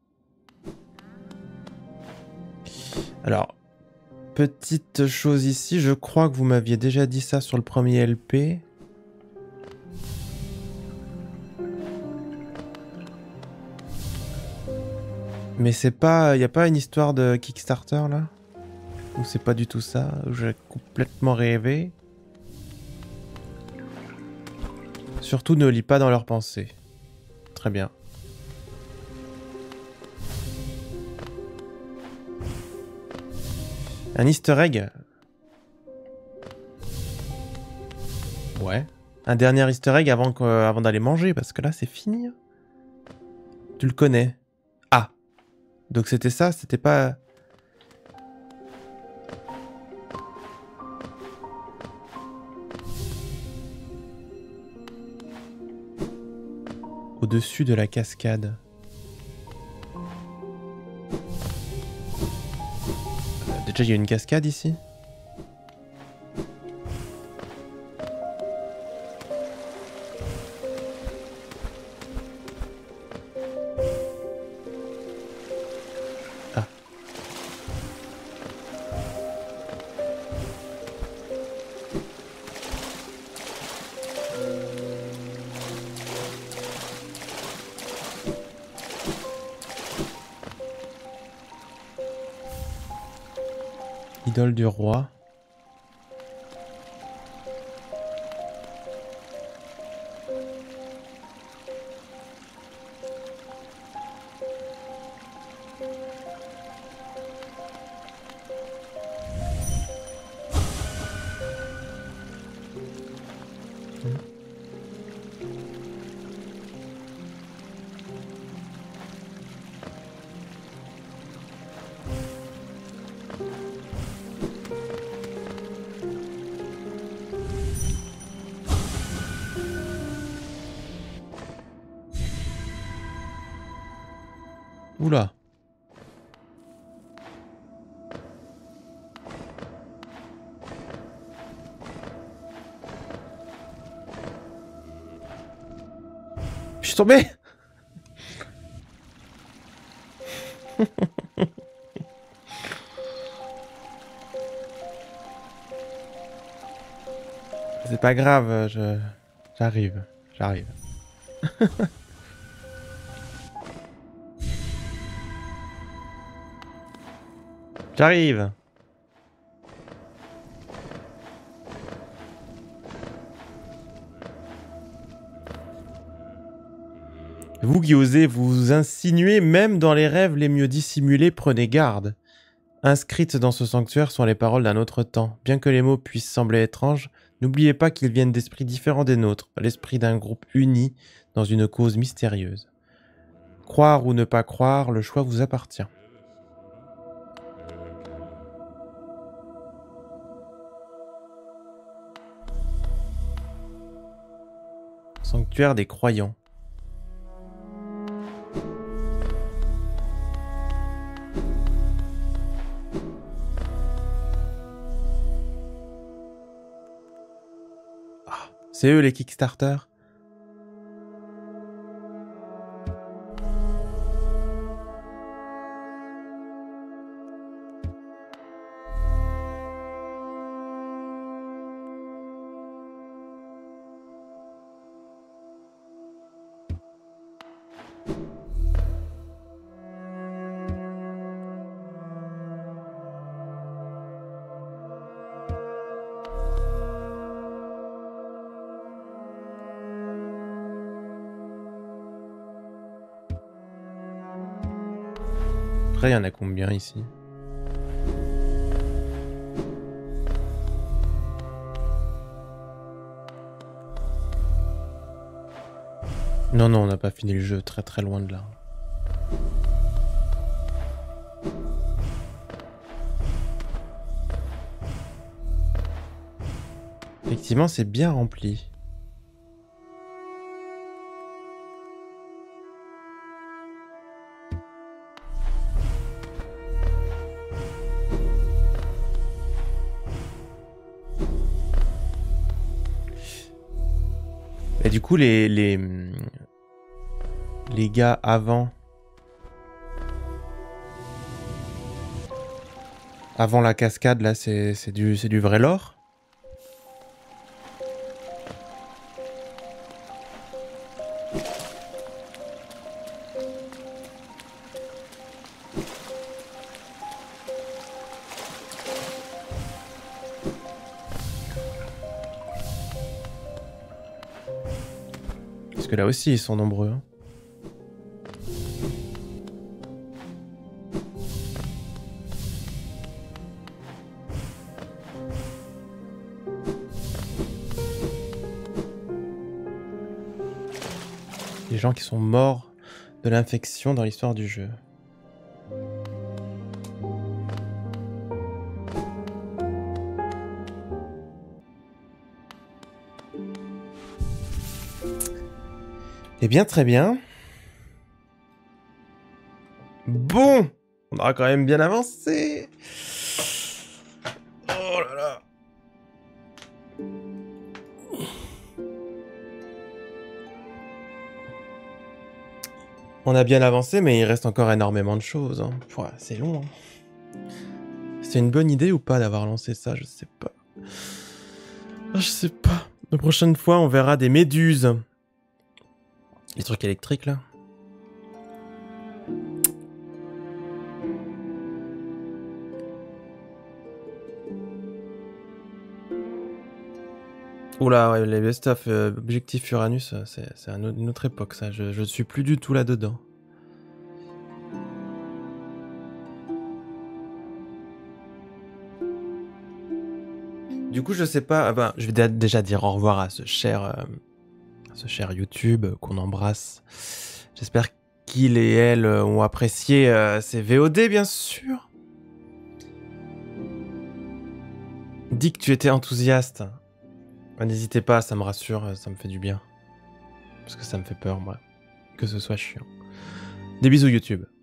Alors, petite chose ici, je crois que vous m'aviez déjà dit ça sur le premier L P. Mais c'est pas... Y a pas une histoire de Kickstarter, là? Ou c'est pas du tout ça? J'ai complètement rêvé. Surtout, ne lis pas dans leurs pensées. Très bien. Un easter egg? Ouais. Un dernier easter egg avant, que, avant d'aller manger, parce que là, c'est fini. Tu le connais. Ah. Donc c'était ça, c'était pas... Au-dessus de la cascade. Euh, déjà, il y a une cascade ici? Ah. Idole du roi. Oula. Je suis tombé. C'est pas grave, je... J'arrive, j'arrive. J'arrive. Vous qui osez vous insinuer même dans les rêves les mieux dissimulés, prenez garde. Inscrites dans ce sanctuaire sont les paroles d'un autre temps. Bien que les mots puissent sembler étranges, n'oubliez pas qu'ils viennent d'esprits différents des nôtres, l'esprit d'un groupe uni dans une cause mystérieuse. Croire ou ne pas croire, le choix vous appartient. Sanctuaire des croyants. Ah, c'est eux les Kickstarter. Après, il y en a combien ici? Non, non, on n'a pas fini le jeu, très très loin de là. Effectivement, c'est bien rempli. Et du coup, les, les, les gars avant, avant la cascade, là, c'est c'est du, c'est du vrai lore? Parce que là aussi, ils sont nombreux. Hein. Les gens qui sont morts de l'infection dans l'histoire du jeu. Eh bien, très bien. Bon, on aura quand même bien avancé. Oh là là. On a bien avancé, mais il reste encore énormément de choses. Hein. Ouais, c'est long. Hein. C'est une bonne idée ou pas d'avoir lancé ça? Je sais pas. Je sais pas. La prochaine fois, on verra des méduses. Les trucs électriques, là. Oula, ouais, les best-of euh, Objectif Uranus, c'est un, une autre époque, ça. Je, je suis plus du tout là-dedans. Du coup, je sais pas... Ah ben, je vais déjà dire au revoir à ce cher... Euh, ce cher YouTube qu'on embrasse. J'espère qu'il et elle ont apprécié euh, ces V O D, bien sûr. Dis que tu étais enthousiaste. N'hésitez pas, ça me rassure, ça me fait du bien. Parce que ça me fait peur, moi, que ce soit chiant. Des bisous YouTube.